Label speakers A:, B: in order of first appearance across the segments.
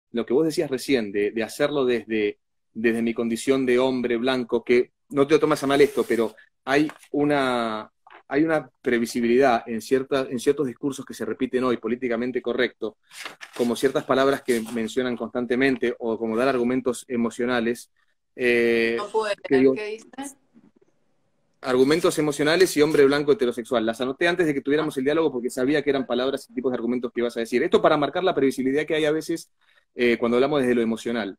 A: lo que vos decías recién, de hacerlo desde mi condición de hombre blanco, que no te lo tomas a mal esto, pero hay hay una previsibilidad en ciertos discursos que se repiten hoy, políticamente correcto, como ciertas palabras que mencionan constantemente, o como dar argumentos emocionales,
B: No pude
A: que
B: leer
A: digo,
B: qué dice.
A: argumentos emocionales y hombre blanco heterosexual. Las anoté antes de que
B: Ah,
A: tuviéramos el diálogo porque sabía que eran palabras y tipos de argumentos que ibas a decir. Esto para marcar la previsibilidad que hay a veces cuando hablamos desde lo emocional.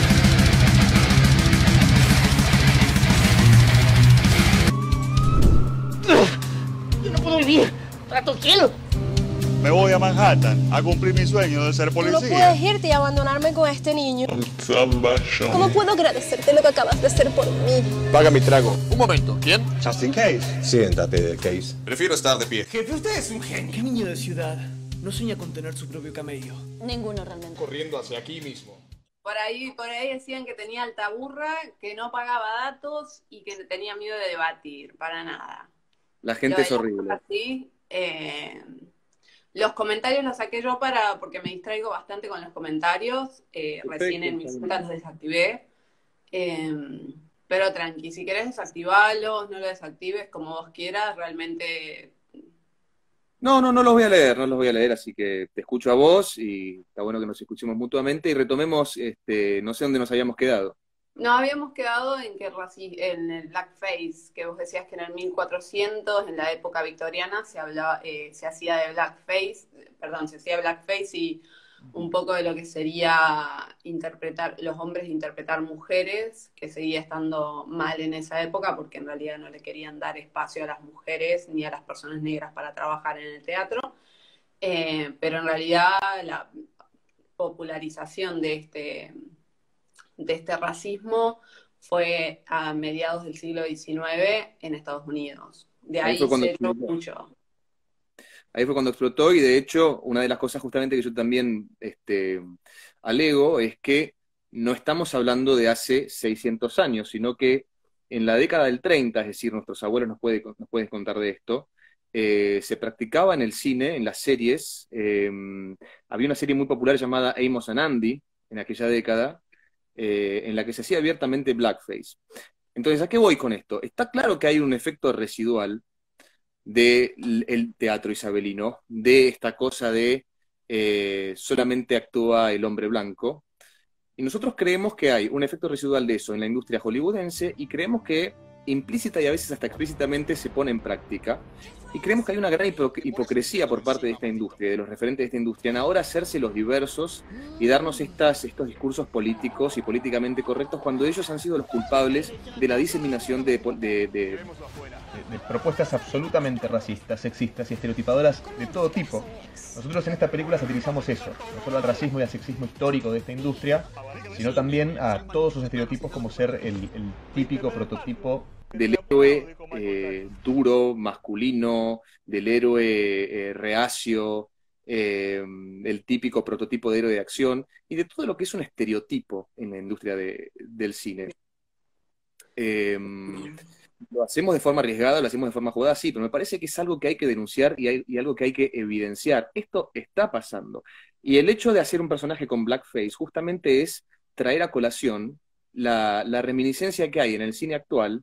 C: Yo no puedo vivir. Trato cielo.
D: Me voy a Manhattan a cumplir mi sueño de ser
E: Tú no
D: policía.
E: puedes irte y abandonarme con este niño. ¿Cómo puedo agradecerte lo que acabas de hacer por mí?
F: Paga mi trago.
G: Un momento, ¿quién?
D: Just in case.
F: Siéntate, Case.
G: Prefiero estar de pie.
H: Jefe, usted es un genio. ¿Qué niño de ciudad no sueña con tener su propio camello?
E: Ninguno realmente.
G: Corriendo hacia aquí mismo.
B: por ahí decían que tenía alta burra, que no pagaba datos y que tenía miedo de debatir, para nada.
A: La
B: Lo
A: gente es
B: veía
A: horrible.
B: así. Los comentarios los saqué yo porque me distraigo bastante con los comentarios. Recién en mis cuentas los desactivé. Pero tranqui, si querés desactivarlos, no los desactives como vos quieras, realmente.
A: No los voy a leer, no los voy a leer, así que te escucho a vos y está bueno que nos escuchemos mutuamente y retomemos, no sé dónde nos habíamos quedado.
B: No habíamos quedado en en el blackface, que vos decías que en el 1400, en la época victoriana, se hacía de blackface, perdón, se hacía blackface y un poco de lo que sería interpretar, los hombres interpretar mujeres, que seguía estando mal en esa época, porque en realidad no le querían dar espacio a las mujeres ni a las personas negras para trabajar en el teatro. Pero en realidad la popularización de este racismo fue a mediados del siglo XIX en Estados Unidos. De
A: Ahí fue
B: ahí
A: cuando
B: se echó
A: explotó.
B: mucho.
A: Ahí fue cuando explotó y de hecho una de las cosas justamente que yo también alego es que no estamos hablando de hace 600 años, sino que en la década del 30, es decir, nuestros abuelos nos pueden contar de esto, se practicaba en el cine, en las series, había una serie muy popular llamada Amos and Andy en aquella década, en la que se hacía abiertamente blackface. Entonces, ¿a qué voy con esto? Está claro que hay un efecto residual del teatro isabelino, de esta cosa de solamente actúa el hombre blanco. Y nosotros creemos que hay un efecto residual de eso en la industria hollywoodense y creemos que implícita y a veces hasta explícitamente se pone en práctica. Y creemos que hay una gran hipocresía por parte de esta industria, de los referentes de esta industria, en ahora hacerse los diversos y darnos estos discursos políticos y políticamente correctos cuando ellos han sido los culpables de la diseminación de
I: propuestas absolutamente racistas, sexistas y estereotipadoras de todo tipo. Nosotros en esta película satirizamos eso, no solo al racismo y al sexismo histórico de esta industria, sino también a todos sus estereotipos como ser el típico prototipo
A: del héroe duro, masculino, del héroe reacio, el típico prototipo de héroe de acción, y de todo lo que es un estereotipo en la industria del cine. Eh, lo hacemos de forma arriesgada, lo hacemos de forma jugada, sí, pero me parece que es algo que hay que denunciar y algo que hay que evidenciar. Esto está pasando. Y el hecho de hacer un personaje con blackface justamente es traer a colación la reminiscencia que hay en el cine actual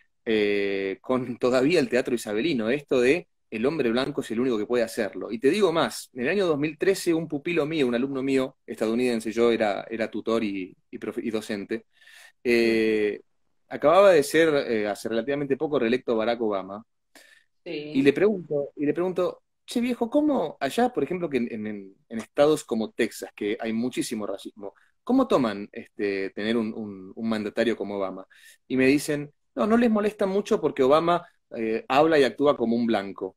A: con todavía el teatro isabelino, esto de el hombre blanco es el único que puede hacerlo. Y te digo más, en el año 2013 un pupilo mío, un alumno mío estadounidense, yo era tutor y docente, eh, acababa de ser hace relativamente poco reelecto Barack Obama, y
B: Sí.
A: le pregunto, che viejo, ¿cómo allá, por ejemplo, que en estados como Texas, que hay muchísimo racismo, ¿cómo toman tener un mandatario como Obama? Y me dicen, no les molesta mucho porque Obama habla y actúa como un blanco.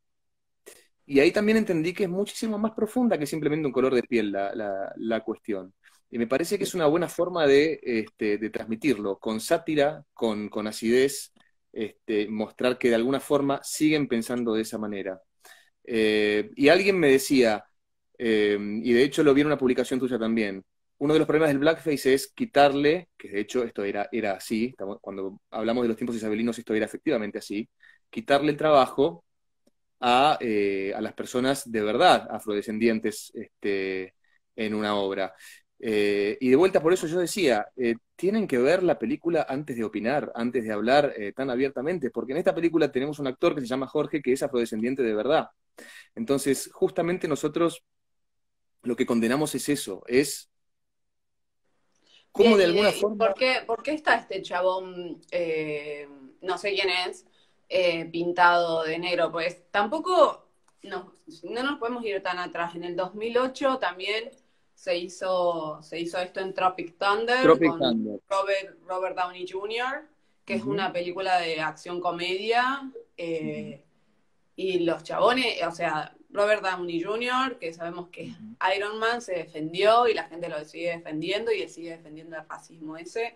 A: Y ahí también entendí que es muchísimo más profunda que simplemente un color de piel la cuestión. Y me parece que es una buena forma de transmitirlo, con sátira, con acidez, mostrar que de alguna forma siguen pensando de esa manera. Y alguien me decía, y de hecho lo vi en una publicación tuya también, uno de los problemas del blackface es quitarle, que de hecho esto era así, cuando hablamos de los tiempos isabelinos esto era efectivamente así, quitarle el trabajo a las personas de verdad afrodescendientes en una obra. Y de vuelta, por eso yo decía, tienen que ver la película antes de opinar, antes de hablar tan abiertamente, porque en esta película tenemos un actor que se llama Jorge, que es afrodescendiente de verdad. Entonces, justamente nosotros lo que condenamos es eso, es cómo
B: Bien,
A: de alguna forma...
B: por qué está este chabón, no sé quién es, pintado de negro? Pues tampoco no nos podemos ir tan atrás. En el 2008 también se hizo esto en Tropic Thunder
A: Tropic
B: con
A: Thunder.
B: Robert Downey Jr., que es una película de acción-comedia, y los chabones, o sea, Robert Downey Jr., que sabemos que es Iron Man, se defendió y la gente lo sigue defendiendo y él sigue defendiendo el racismo ese.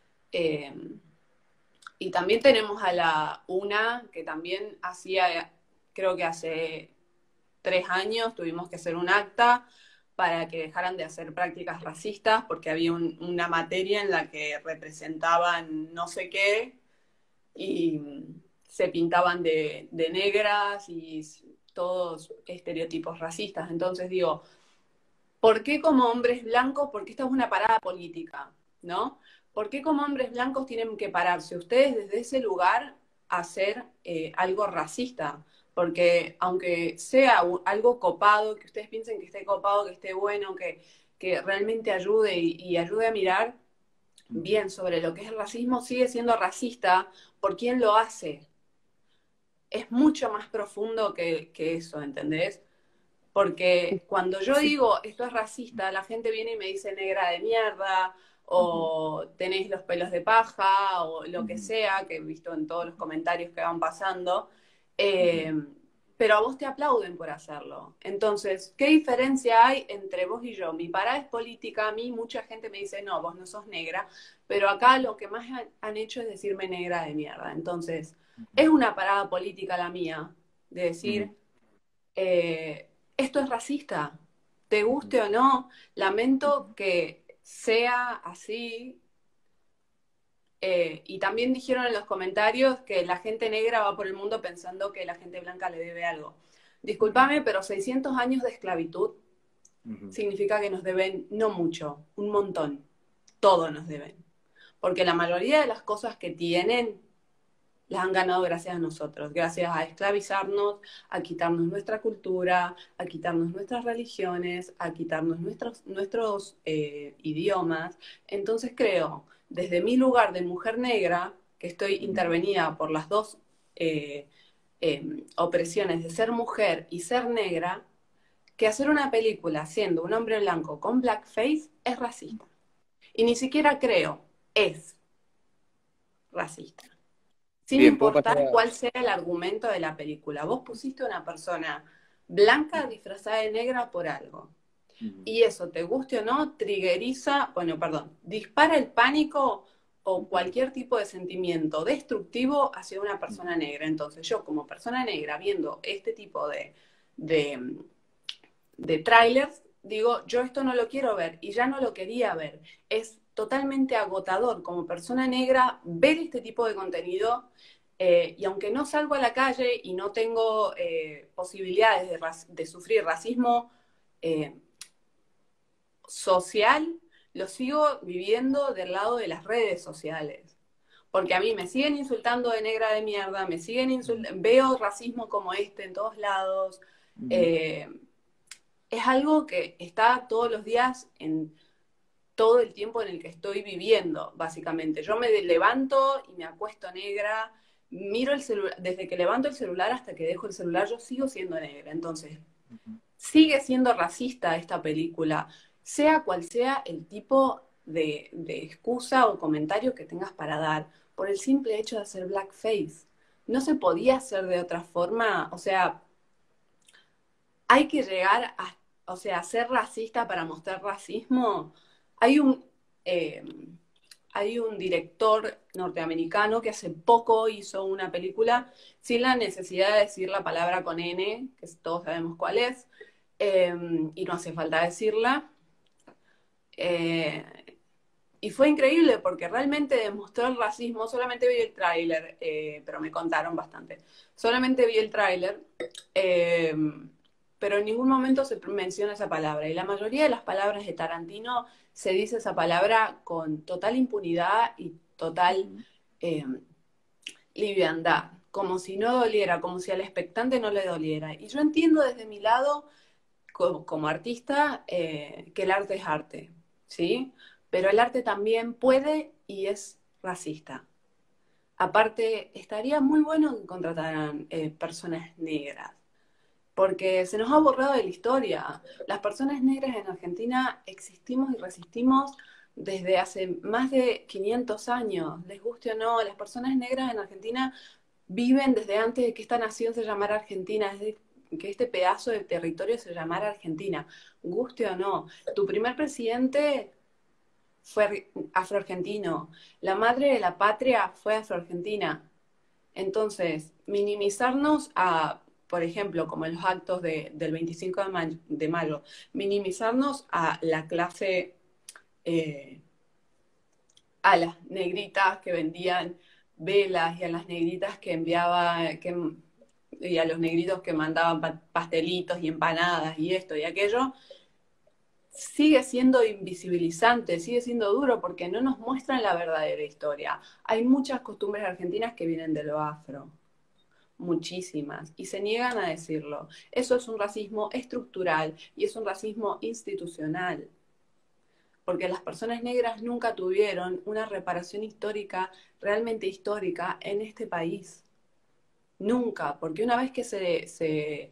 B: Y también tenemos a la UNA, que también hacía, creo que hace 3 años tuvimos que hacer un acta para que dejaran de hacer prácticas racistas porque había una materia en la que representaban no sé qué y se pintaban de negras y todos estereotipos racistas. Entonces digo, ¿por qué como hombres blancos? Porque esta es una parada política, ¿no? ¿Por qué como hombres blancos tienen que pararse ustedes desde ese lugar a hacer algo racista? Porque aunque sea algo copado, que ustedes piensen que esté copado, que esté bueno, que realmente ayude y ayude a mirar bien sobre lo que es el racismo, sigue siendo racista por quien lo hace. Es mucho más profundo que eso, ¿entendés? Porque cuando yo digo esto es racista, la gente viene y me dice negra de mierda, o tenés los pelos de paja, o lo que sea, que he visto en todos los comentarios que van pasando, pero a vos te aplauden por hacerlo. Entonces, ¿qué diferencia hay entre vos y yo? Mi parada es política, a mí mucha gente me dice, no, vos no sos negra, pero acá lo que más han hecho es decirme negra de mierda. Entonces, es una parada política la mía, de decir, esto es racista, te guste o no, lamento que sea así. Y también dijeron en los comentarios que la gente negra va por el mundo pensando que la gente blanca le debe algo. Discúlpame, pero 600 años de esclavitud significa que nos deben no mucho, un montón. Todo nos deben. Porque la mayoría de las cosas que tienen las han ganado gracias a nosotros, gracias a esclavizarnos, a quitarnos nuestra cultura, a quitarnos nuestras religiones, a quitarnos nuestros idiomas. Entonces creo, desde mi lugar de mujer negra, que estoy intervenida por las dos opresiones de ser mujer y ser negra, que hacer una película siendo un hombre blanco con blackface es racista. Y ni siquiera creo, es racista. Sin importar cuál sea el argumento de la película. Vos pusiste a una persona blanca disfrazada de negra por algo. Y eso, te guste o no, dispara el pánico o cualquier tipo de sentimiento destructivo hacia una persona negra. Entonces yo como persona negra viendo este tipo de trailers, digo, yo esto no lo quiero ver y ya no lo quería ver. Es totalmente agotador como persona negra ver este tipo de contenido y aunque no salgo a la calle y no tengo posibilidades de sufrir racismo social, lo sigo viviendo del lado de las redes sociales. Porque a mí me siguen insultando de negra de mierda, me siguen insultando, veo racismo como este en todos lados. Es algo que está todos los días en todo el tiempo en el que estoy viviendo, básicamente. Yo me levanto y me acuesto negra, miro el celular, desde que levanto el celular hasta que dejo el celular, yo sigo siendo negra. Entonces, sigue siendo racista esta película, sea cual sea el tipo de excusa o comentario que tengas para dar, por el simple hecho de hacer blackface. No se podía hacer de otra forma, o sea, hay que llegar a ser racista para mostrar racismo. Hay un director norteamericano que hace poco hizo una película sin la necesidad de decir la palabra con N, que todos sabemos cuál es, y no hace falta decirla. Y fue increíble porque realmente demostró el racismo. Solamente vi el tráiler, pero me contaron bastante. Solamente vi el tráiler, pero en ningún momento se menciona esa palabra. Y la mayoría de las palabras de Tarantino se dice esa palabra con total impunidad y total liviandad, como si no doliera, como si al expectante no le doliera. Y yo entiendo desde mi lado, como artista, que el arte es arte, ¿sí? Pero el arte también puede y es racista. Aparte, estaría muy bueno que contrataran personas negras, porque se nos ha borrado de la historia. Las personas negras en Argentina existimos y resistimos desde hace más de 500 años, les guste o no. Las personas negras en Argentina viven desde antes de que esta nación se llamara Argentina, desde que este pedazo de territorio se llamara Argentina, guste o no. Tu primer presidente fue afroargentino, la madre de la patria fue afroargentina. Entonces, minimizarnos a, por ejemplo, como en los actos del 25 de mayo, minimizarnos a la clase, a las negritas que vendían velas y a las negritas que enviaban, y a los negritos que mandaban pastelitos y empanadas y esto y aquello, sigue siendo invisibilizante, sigue siendo duro porque no nos muestran la verdadera historia. Hay muchas costumbres argentinas que vienen de lo afro, muchísimas, y se niegan a decirlo. Eso es un racismo estructural y es un racismo institucional, porque las personas negras nunca tuvieron una reparación histórica, realmente histórica, en este país. Nunca, porque una vez que se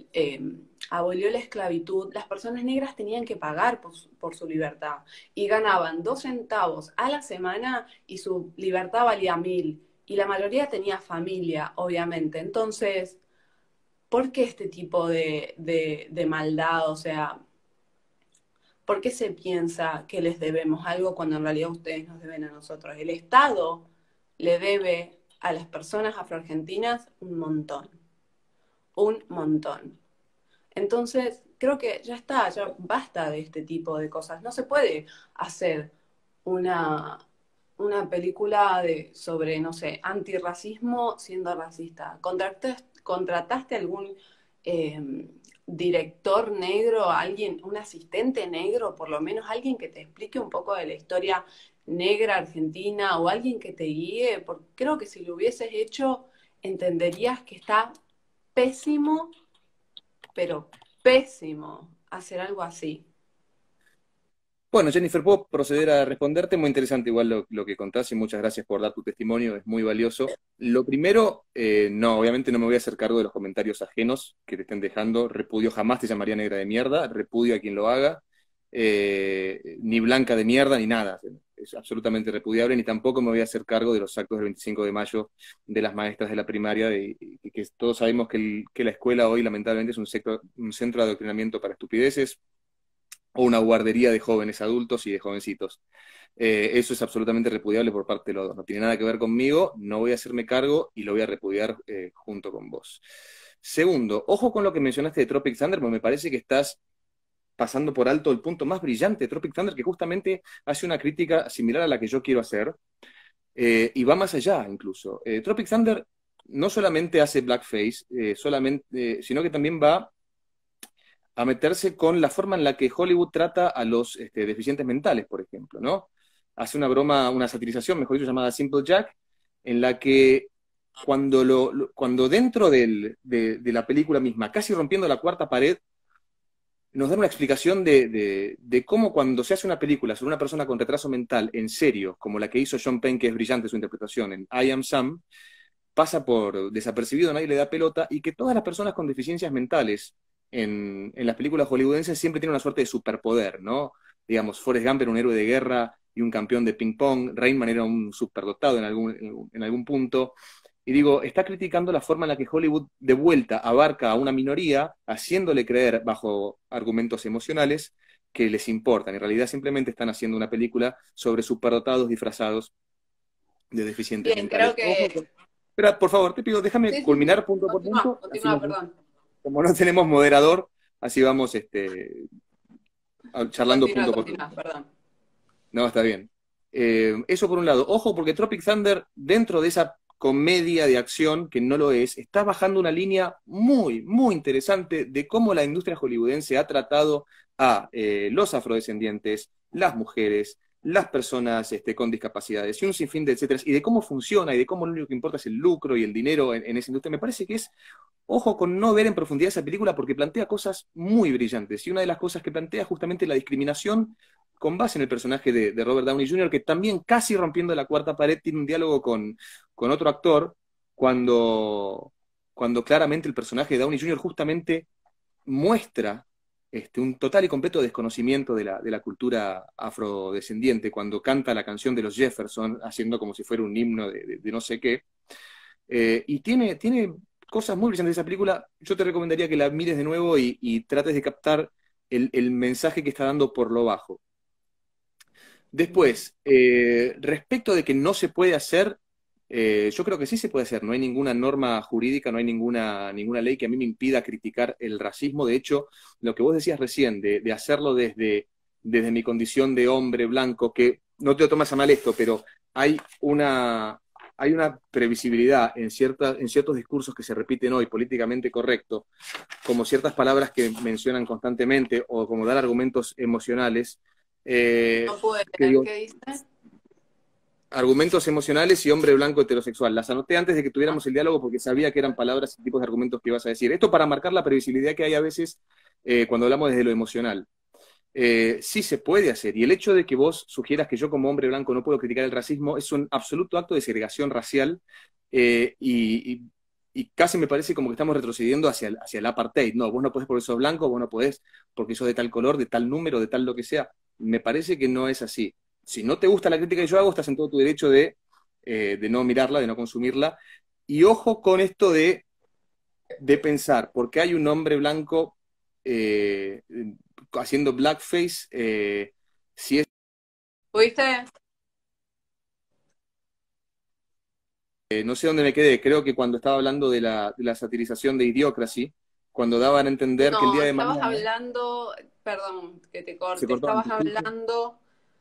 B: abolió la esclavitud, las personas negras tenían que pagar por su libertad y ganaban 2 centavos a la semana y su libertad valía 1000, y la mayoría tenía familia, obviamente. Entonces, ¿por qué este tipo de maldad? O sea, ¿por qué se piensa que les debemos algo cuando en realidad ustedes nos deben a nosotros? El Estado le debe a las personas afroargentinas un montón. Un montón. Entonces, creo que ya está, ya basta de este tipo de cosas. No se puede hacer una película sobre, no sé, antirracismo siendo racista. ¿Contrataste algún director negro, alguien, un asistente negro, por lo menos alguien que te explique un poco de la historia negra argentina o alguien que te guíe? Porque creo que si lo hubieses hecho, entenderías que está pésimo, pero pésimo hacer algo así.
A: Bueno, Jennifer, puedo proceder a responderte. Muy interesante igual lo que contás y muchas gracias por dar tu testimonio, es muy valioso. Lo primero, no, obviamente no me voy a hacer cargo de los comentarios ajenos que te estén dejando. Repudio, jamás te llamaría negra de mierda, repudio a quien lo haga, ni blanca de mierda, ni nada. Es absolutamente repudiable, ni tampoco me voy a hacer cargo de los actos del 25 de mayo de las maestras de la primaria, y que todos sabemos que la escuela hoy lamentablemente es un centro de adoctrinamiento para estupideces, o una guardería de jóvenes adultos y de jovencitos. Eso es absolutamente repudiable por parte de los dos. No tiene nada que ver conmigo, no voy a hacerme cargo y lo voy a repudiar junto con vos. Segundo, ojo con lo que mencionaste de Tropic Thunder, porque me parece que estás pasando por alto el punto más brillante de Tropic Thunder, que justamente hace una crítica similar a la que yo quiero hacer, y va más allá incluso. Tropic Thunder no solamente hace blackface, sino que también va a meterse con la forma en la que Hollywood trata a los deficientes mentales, por ejemplo, ¿no? Hace una broma, una satirización, mejor dicho, llamada Simple Jack, en la que cuando dentro de la película misma, casi rompiendo la cuarta pared, nos dan una explicación de cómo cuando se hace una película sobre una persona con retraso mental en serio, como la que hizo Sean Penn, que es brillante su interpretación en I Am Sam, pasa por desapercibido, nadie le da pelota, y que todas las personas con deficiencias mentales en las películas hollywoodenses siempre tienen una suerte de superpoder, ¿no? Digamos, Forrest Gump era un héroe de guerra y un campeón de ping-pong, Rainman era un superdotado en algún punto. Y digo, está criticando la forma en la que Hollywood de vuelta abarca a una minoría, haciéndole creer, bajo argumentos emocionales, que les importan. En realidad simplemente están haciendo una película sobre superdotados disfrazados de deficientes mentales.
B: Creo que...
A: Espera, por favor, te pido, déjame culminar punto por punto.
B: Continúa, perdón.
A: Como no tenemos moderador, así vamos charlando punto por punto.
B: Perdón.
A: No, está bien. Eso por un lado. Ojo, porque Tropic Thunder, dentro de esa comedia de acción, que no lo es, está bajando una línea muy, muy interesante de cómo la industria hollywoodense ha tratado a los afrodescendientes, las mujeres, las personas con discapacidades y un sinfín de etcétera, y de cómo funciona y de cómo lo único que importa es el lucro y el dinero en esa industria. Me parece que es, ojo con no ver en profundidad esa película porque plantea cosas muy brillantes, y una de las cosas que plantea es justamente la discriminación con base en el personaje de Robert Downey Jr., que también casi rompiendo la cuarta pared tiene un diálogo con otro actor cuando claramente el personaje de Downey Jr. justamente muestra un total y completo desconocimiento de la cultura afrodescendiente, cuando canta la canción de los Jefferson, haciendo como si fuera un himno de no sé qué. Y tiene cosas muy brillantes de esa película. Yo te recomendaría que la mires de nuevo y trates de captar el mensaje que está dando por lo bajo. Después, respecto de que no se puede hacer, yo creo que sí se puede hacer. No hay ninguna norma jurídica, no hay ninguna ley que a mí me impida criticar el racismo. De hecho, lo que vos decías recién, de hacerlo desde mi condición de hombre blanco, que no te lo tomas a mal esto, pero hay una previsibilidad en ciertos discursos que se repiten hoy, políticamente correcto, como ciertas palabras que mencionan constantemente, o como dar argumentos emocionales.
B: No pude leer, ¿qué dices?
A: Argumentos emocionales y hombre blanco heterosexual. Las anoté antes de que tuviéramos el diálogo porque sabía que eran palabras y tipos de argumentos que ibas a decir. Esto para marcar la previsibilidad que hay a veces cuando hablamos desde lo emocional. Sí se puede hacer, y el hecho de que vos sugieras que yo como hombre blanco no puedo criticar el racismo es un absoluto acto de segregación racial, y casi me parece como que estamos retrocediendo hacia el apartheid. No, vos no podés porque sos blanco, vos no podés porque sos de tal color, de tal número, de tal lo que sea. Me parece que no es así. Si no te gusta la crítica que yo hago, estás en todo tu derecho de no mirarla, de no consumirla. Y ojo con esto de pensar, porque hay un hombre blanco haciendo blackface, si es...
B: ¿Pudiste?
A: no sé dónde me quedé, creo que cuando estaba hablando de la satirización de Idiocracy, cuando daban a entender que el día de mañana...
B: estabas hablando, perdón que te corte,
A: Se cortó
B: estabas
A: antes.
B: hablando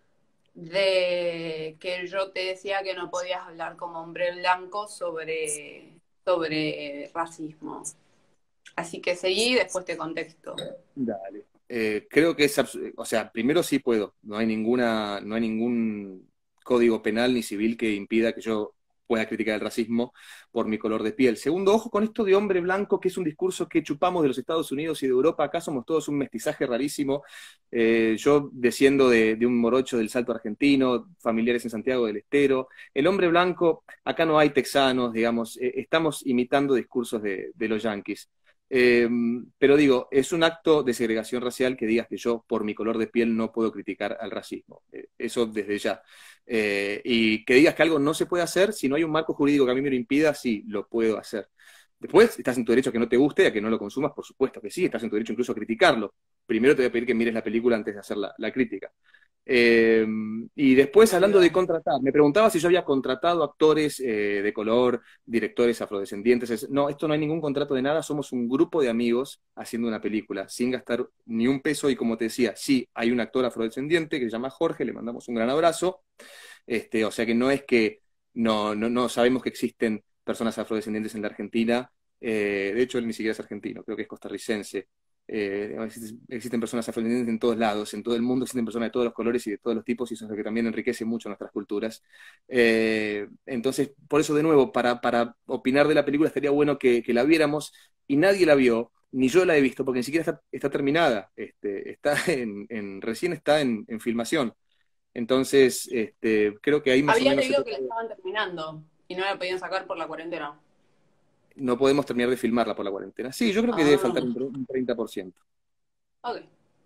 B: de que yo te decía que no podías hablar como hombre blanco sobre racismo. Así que seguí y después te contesto.
A: Dale. Creo que es, o sea, primero sí puedo, no hay ningún código penal ni civil que impida que yo pueda criticar el racismo por mi color de piel. Segundo, ojo con esto de hombre blanco, que es un discurso que chupamos de los Estados Unidos y de Europa. Acá somos todos un mestizaje rarísimo. Yo desciendo de un morocho del Salto argentino, familiares en Santiago del Estero. El hombre blanco, acá no hay texanos, digamos, estamos imitando discursos de los yanquis. Pero digo, es un acto de segregación racial que digas que yo por mi color de piel no puedo criticar al racismo, eso desde ya, y que digas que algo no se puede hacer, si no hay un marco jurídico que a mí me lo impida, sí, lo puedo hacer. Después, estás en tu derecho a que no te guste, a que no lo consumas, por supuesto que sí, estás en tu derecho incluso a criticarlo. Primero te voy a pedir que mires la película antes de hacer la crítica. Y después, hablando de contratar, me preguntaba si yo había contratado actores de color, directores afrodescendientes. No, esto no hay ningún contrato de nada, somos un grupo de amigos haciendo una película, sin gastar ni un peso, y como te decía, sí, hay un actor afrodescendiente que se llama Jorge, le mandamos un gran abrazo, o sea que no es que no sabemos que existen personas afrodescendientes en la Argentina, de hecho él ni siquiera es argentino, creo que es costarricense. Existen personas afrodescendientes en todos lados, en todo el mundo existen personas de todos los colores y de todos los tipos, y eso es lo que también enriquece mucho nuestras culturas. Entonces, por eso de nuevo, para opinar de la película estaría bueno que la viéramos, y nadie la vio, ni yo la he visto, porque ni siquiera está terminada, recién está en filmación. Entonces, creo que ahí más o
B: Había
A: menos...
B: leído que la estaban terminando y no la podían sacar por la cuarentena.
A: No podemos terminar de filmarla por la cuarentena. Sí, yo creo que debe faltar un 30%.
B: Ok.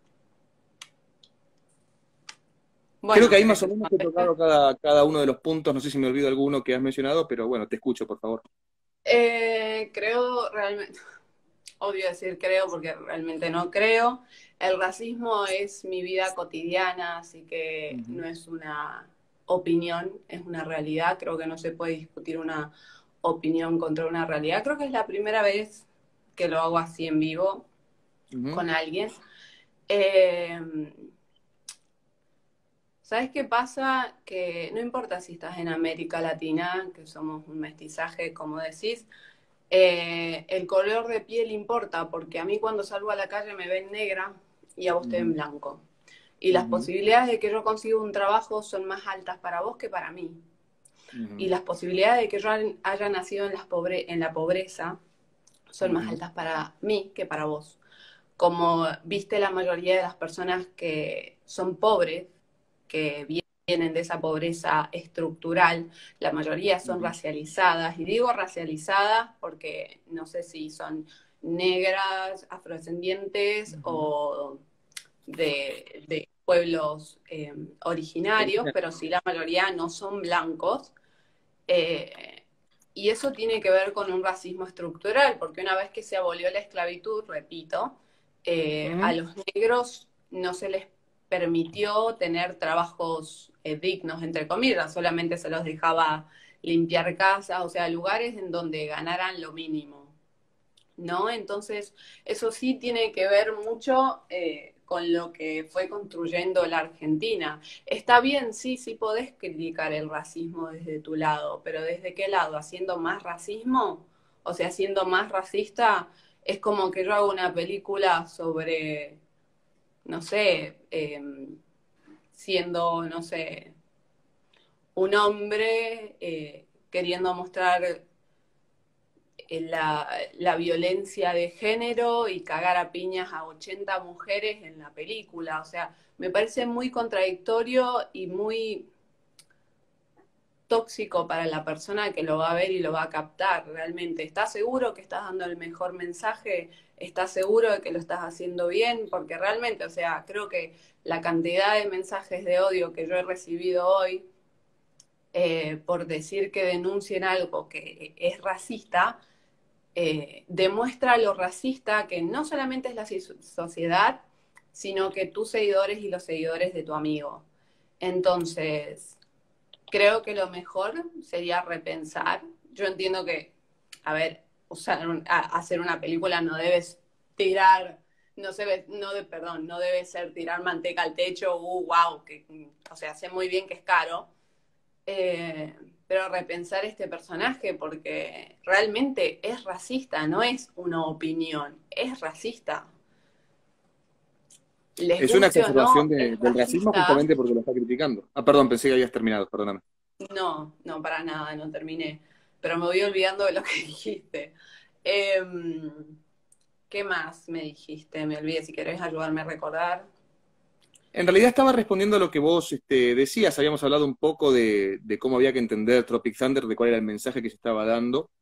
A: Bueno, creo que ahí más o menos he tocado cada uno de los puntos. No sé si me olvido alguno que has mencionado, pero bueno, te escucho, por favor.
B: Creo realmente, odio decir creo porque realmente no creo. El racismo es mi vida cotidiana, así que no es una opinión, es una realidad. Creo que no se puede discutir una opinión contra una realidad. Creo que es la primera vez que lo hago así en vivo con alguien. ¿Sabes qué pasa? Que no importa si estás en América Latina, que somos un mestizaje, como decís, el color de piel importa, porque a mí cuando salgo a la calle me ven negra y a vos te ven blanco. Y las posibilidades de que yo consiga un trabajo son más altas para vos que para mí. Y las posibilidades de que yo haya nacido en la pobreza son más altas para mí que para vos. Como viste, la mayoría de las personas que son pobres, que vienen de esa pobreza estructural, la mayoría son racializadas, y digo racializadas porque no sé si son negras, afrodescendientes o de pueblos originarios, pero sí la mayoría no son blancos. Y eso tiene que ver con un racismo estructural, porque una vez que se abolió la esclavitud, repito, a los negros no se les permitió tener trabajos dignos, entre comillas, solamente se los dejaba limpiar casas, o sea, lugares en donde ganaran lo mínimo, ¿no? Entonces, eso sí tiene que ver mucho con lo que fue construyendo la Argentina. Está bien, sí podés criticar el racismo desde tu lado, pero ¿desde qué lado? ¿Haciendo más racismo? O sea, siendo más racista, es como que yo hago una película sobre, no sé, siendo, no sé, un hombre queriendo mostrar la violencia de género y cagar a piñas a 80 mujeres en la película. O sea, me parece muy contradictorio y muy tóxico para la persona que lo va a ver y lo va a captar realmente. ¿Estás seguro que estás dando el mejor mensaje? ¿Estás seguro de que lo estás haciendo bien? Porque realmente, o sea, creo que la cantidad de mensajes de odio que yo he recibido hoy por decir que denuncien algo que es racista, demuestra lo racista que no solamente es la sociedad, sino que tus seguidores y los seguidores de tu amigo. Entonces, creo que lo mejor sería repensar. Yo entiendo que, a ver, hacer una película no debes tirar, no debe ser tirar manteca al techo, wow, o sea, sé muy bien que es caro, pero repensar este personaje porque realmente es racista, no es una opinión, es racista.
A: Es una exacerbación del racismo justamente porque lo está criticando. Ah, perdón, pensé que habías terminado, perdóname.
B: No, para nada, no terminé. Pero me voy olvidando de lo que dijiste. ¿Qué más me dijiste? Me olvidé, si querés ayudarme a recordar.
A: En realidad estaba respondiendo a lo que vos decías, habíamos hablado un poco de cómo había que entender Tropic Thunder, de cuál era el mensaje que se estaba dando.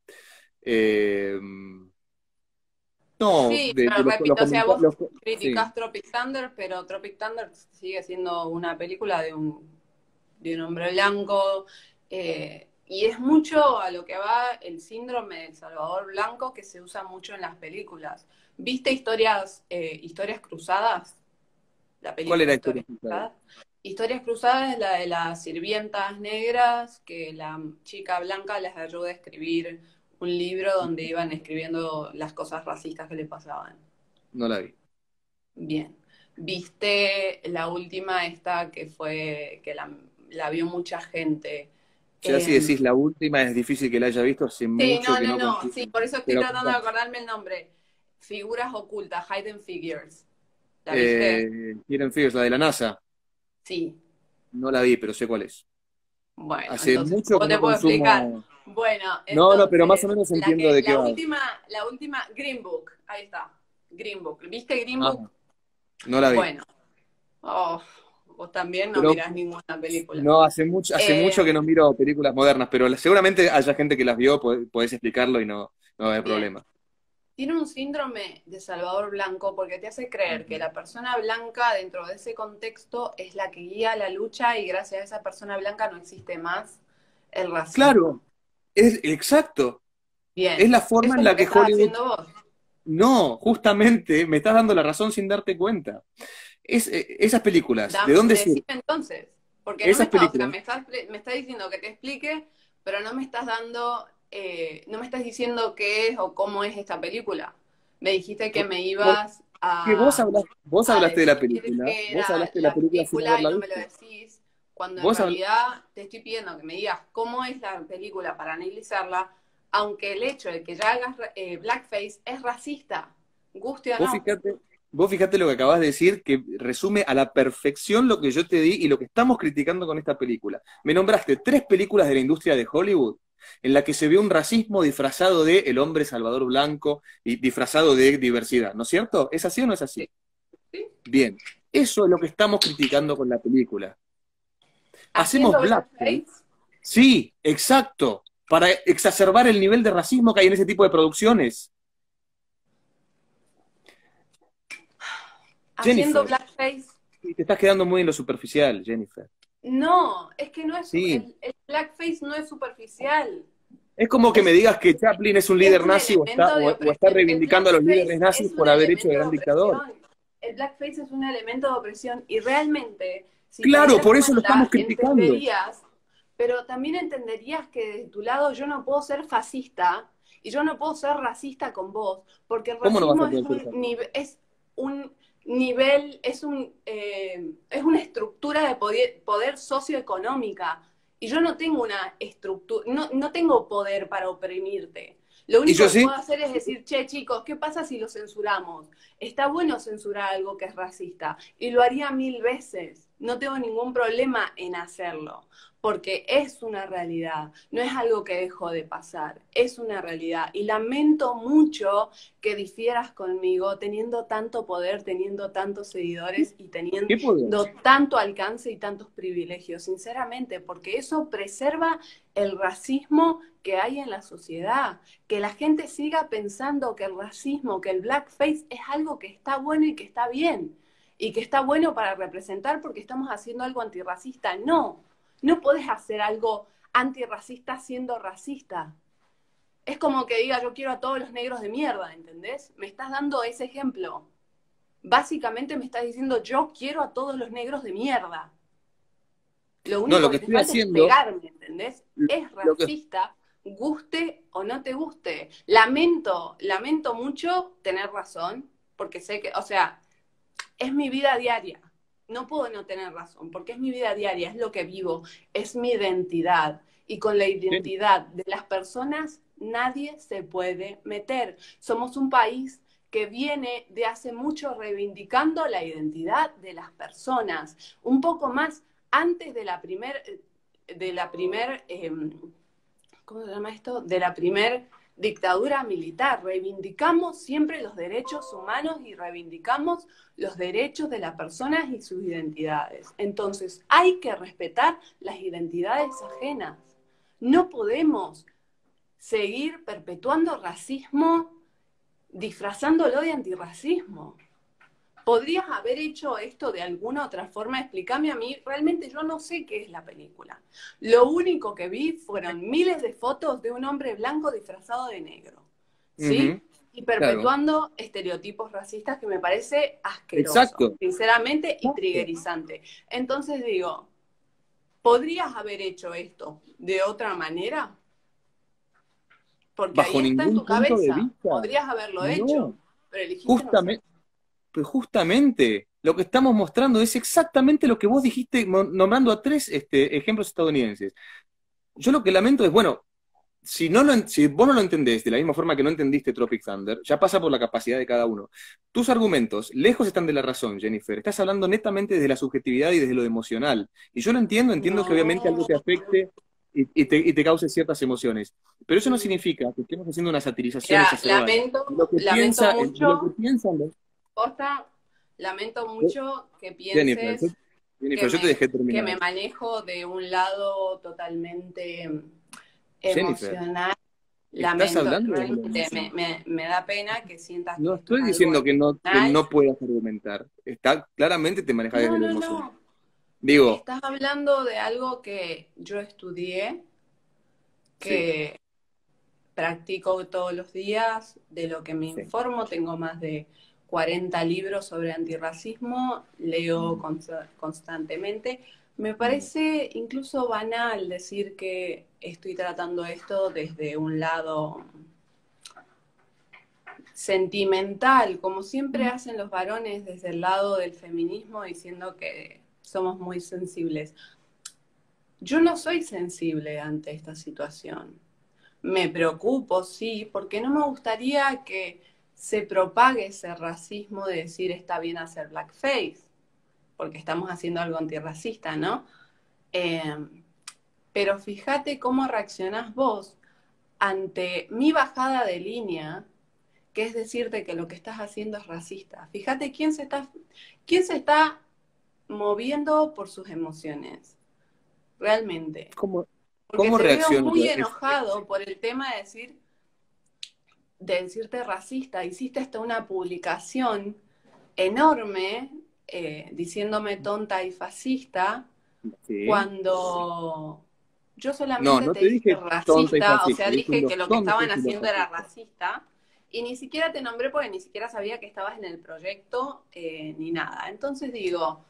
A: No,
B: sí, pero repito, o sea, vos criticás
A: sí.
B: Tropic Thunder, pero Tropic Thunder sigue siendo una película de un hombre blanco, y es mucho a lo que va el síndrome del Salvador Blanco que se usa mucho en las películas. ¿Viste Historias Cruzadas? La película
A: ¿Cuál era Historias Cruzadas?
B: Historias Cruzadas es la de las sirvientas negras que la chica blanca les ayuda a escribir un libro donde iban escribiendo las cosas racistas que le pasaban.
A: No la vi.
B: Bien. ¿Viste la última esta que la vio mucha gente?
A: Ya si decís la última, es difícil que la haya visto, hace mucho que no.
B: Sí, por eso estoy tratando de acordarme el nombre. Figuras ocultas, Hidden Figures. ¿La viste?
A: Hidden Figures, la de la NASA.
B: Sí.
A: No la vi, pero sé cuál es.
B: Bueno,
A: hace
B: entonces,
A: mucho que
B: te
A: no
B: puedo
A: consumo...
B: explicar. Bueno, entonces,
A: no, pero más o menos entiendo de qué va.
B: La última, Green Book, ahí está. Green Book. ¿Viste Green Book?
A: No la vi.
B: Bueno. Vos también no mirás ninguna película.
A: No, hace mucho que no miro películas modernas, pero seguramente haya gente que las vio, podés explicarlo y no va a haber problema.
B: Tiene un síndrome de Salvador Blanco porque te hace creer que la persona blanca dentro de ese contexto es la que guía la lucha y gracias a esa persona blanca no existe más el racismo.
A: Claro, es exacto.
B: Bien.
A: Es la forma en la que Hollywood...
B: Vos.
A: No, justamente me estás dando la razón sin darte cuenta. Esas películas, ¿de dónde
B: decime entonces, porque me estás diciendo que te explique, pero no me estás dando, no me estás diciendo qué es o cómo es esta película. Me dijiste que me ibas a...
A: Que vos hablaste de la película. Vos hablaste de la película sin haberla
B: y no
A: visto.
B: me lo decís, cuando en
A: Vos
B: realidad te estoy pidiendo que me digas cómo es la película para analizarla, aunque el hecho de que ya hagas blackface es racista, guste o
A: Vos
B: no.
A: fíjate, vos fíjate lo que acabas de decir, que resume a la perfección lo que yo te di y lo que estamos criticando con esta película. Me nombraste 3 películas de la industria de Hollywood en la que se ve un racismo disfrazado de el hombre salvador blanco y disfrazado de diversidad, ¿no es cierto? ¿Es así o no es así?
B: ¿Sí?
A: Bien, eso es lo que estamos criticando con la película. Hacemos
B: Haciendo
A: blackface.
B: blackface,
A: Sí, exacto, para exacerbar el nivel de racismo que hay en ese tipo de producciones.
B: haciendo
A: Jennifer,
B: blackface.
A: te estás quedando muy en lo superficial, Jennifer.
B: No, es que no es
A: Sí.
B: el blackface no es superficial.
A: Es como que me digas que Chaplin es un líder nazi o está,
B: elemento de
A: o está
B: opresión.
A: reivindicando a los líderes
B: El blackface
A: nazis
B: es
A: por
B: un
A: haber hecho de
B: elemento
A: gran
B: de
A: dictador.
B: opresión. El blackface es un elemento de opresión y realmente, si te
A: Claro,
B: dieras
A: por eso lo
B: cuenta,
A: estamos criticando.
B: entenderías, pero también entenderías que de tu lado yo no puedo ser fascista y yo no puedo ser racista con vos, porque el
A: ¿Cómo no vas
B: racismo
A: a poder ser
B: es un nivel, es una estructura de poder socioeconómica. Y yo no tengo una estructura, no tengo poder para oprimirte. Lo
A: ¿Y
B: único
A: yo
B: que
A: sí?
B: puedo hacer es decir, che, chicos, ¿qué pasa si lo censuramos? Está bueno censurar algo que es racista. Y lo haría 1000 veces. No tengo ningún problema en hacerlo. Porque es una realidad. No es algo que dejó de pasar. Es una realidad. Y lamento mucho que difieras conmigo teniendo tanto poder, teniendo tantos seguidores y teniendo
A: ¿Qué poder?
B: tanto alcance y tantos privilegios, sinceramente, porque eso preserva el racismo que hay en la sociedad, que la gente siga pensando que el racismo, que el blackface es algo que está bueno y que está bien, y que está bueno para representar porque estamos haciendo algo antirracista. No, no podés hacer algo antirracista siendo racista. Es como que diga, yo quiero a todos los negros de mierda, ¿entendés? Me estás dando ese ejemplo. Básicamente me estás diciendo, yo quiero a todos los negros de mierda. Lo único
A: No, lo que
B: que te
A: estoy
B: falta
A: haciendo,
B: es pegarme, ¿entendés? Es
A: lo que,
B: racista, guste o no te guste. Lamento mucho tener razón, porque sé que, o sea, es mi vida diaria. No puedo no tener razón, porque es mi vida diaria, es lo que vivo, es mi identidad. Y con la identidad de las personas nadie se puede meter. Somos un país que viene de hace mucho reivindicando la identidad de las personas. Un poco más antes de la ¿cómo se llama esto? De la primer dictadura militar. Reivindicamos siempre los derechos humanos y reivindicamos los derechos de las personas y sus identidades. Entonces, hay que respetar las identidades ajenas. No podemos seguir perpetuando racismo disfrazándolo de antirracismo. ¿Podrías haber hecho esto de alguna otra forma? Explícame a mí. Realmente yo no sé qué es la película. Lo único que vi fueron miles de fotos de un hombre blanco disfrazado de negro. ¿Sí? Y perpetuando estereotipos racistas que me parece asqueroso.
A: Exacto.
B: Sinceramente y triggerizante. Entonces digo, ¿podrías haber hecho esto de otra manera? Porque
A: bajo
B: ahí está en
A: ningún
B: tu
A: punto de
B: cabeza.
A: vista.
B: Podrías haberlo
A: No.
B: hecho, pero elegiste no hacerlo.
A: Justamente, lo que estamos mostrando es exactamente lo que vos dijiste nombrando a 3 ejemplos estadounidenses. Yo lo que lamento es, bueno, si vos no lo entendés de la misma forma que no entendiste Tropic Thunder, ya pasa por la capacidad de cada uno. Tus argumentos lejos están de la razón, Jennifer. Estás hablando netamente desde la subjetividad y desde lo emocional. Y yo lo entiendo que obviamente algo te afecte y te cause ciertas emociones. Pero eso no significa que estemos haciendo una satirización exacerbada.
B: Lamento mucho que pienses
A: Jennifer, yo te dejé terminar.
B: que me manejo de un lado totalmente
A: Jennifer,
B: emocional.
A: ¿estás hablando de
B: Realmente me da pena que sientas
A: No
B: que esto
A: estoy
B: es
A: diciendo
B: algo
A: que
B: emocional.
A: no puedas argumentar. Claramente te manejas desde la emoción.
B: No.
A: Digo,
B: Estás hablando de algo que yo estudié, que practico todos los días, de lo que me informo. Tengo más de 40 libros sobre antirracismo, leo constantemente. Me parece incluso banal decir que estoy tratando esto desde un lado sentimental, como siempre hacen los varones desde el lado del feminismo, diciendo que somos muy sensibles. Yo no soy sensible ante esta situación. Me preocupo, sí, porque no me gustaría que se propague ese racismo de decir está bien hacer blackface, porque estamos haciendo algo antirracista, ¿no? Pero fíjate cómo reaccionás vos ante mi bajada de línea, que es decirte que lo que estás haciendo es racista. Fíjate quién se está moviendo por sus emociones, realmente.
A: ¿Cómo
B: Porque te veo
A: reacciono?
B: muy enojado por el tema de decirte racista. Hiciste hasta una publicación enorme diciéndome tonta y fascista,
A: Sí.
B: cuando yo
A: No,
B: solamente
A: no
B: te
A: te
B: dije
A: dije tonta y
B: racista, o
A: fascista,
B: sea,
A: dije
B: dije
A: los
B: que lo que estaban
A: tontos y los
B: haciendo era
A: fascistas.
B: racista, y ni siquiera te nombré porque ni siquiera sabía que estabas en el proyecto ni nada. Entonces digo,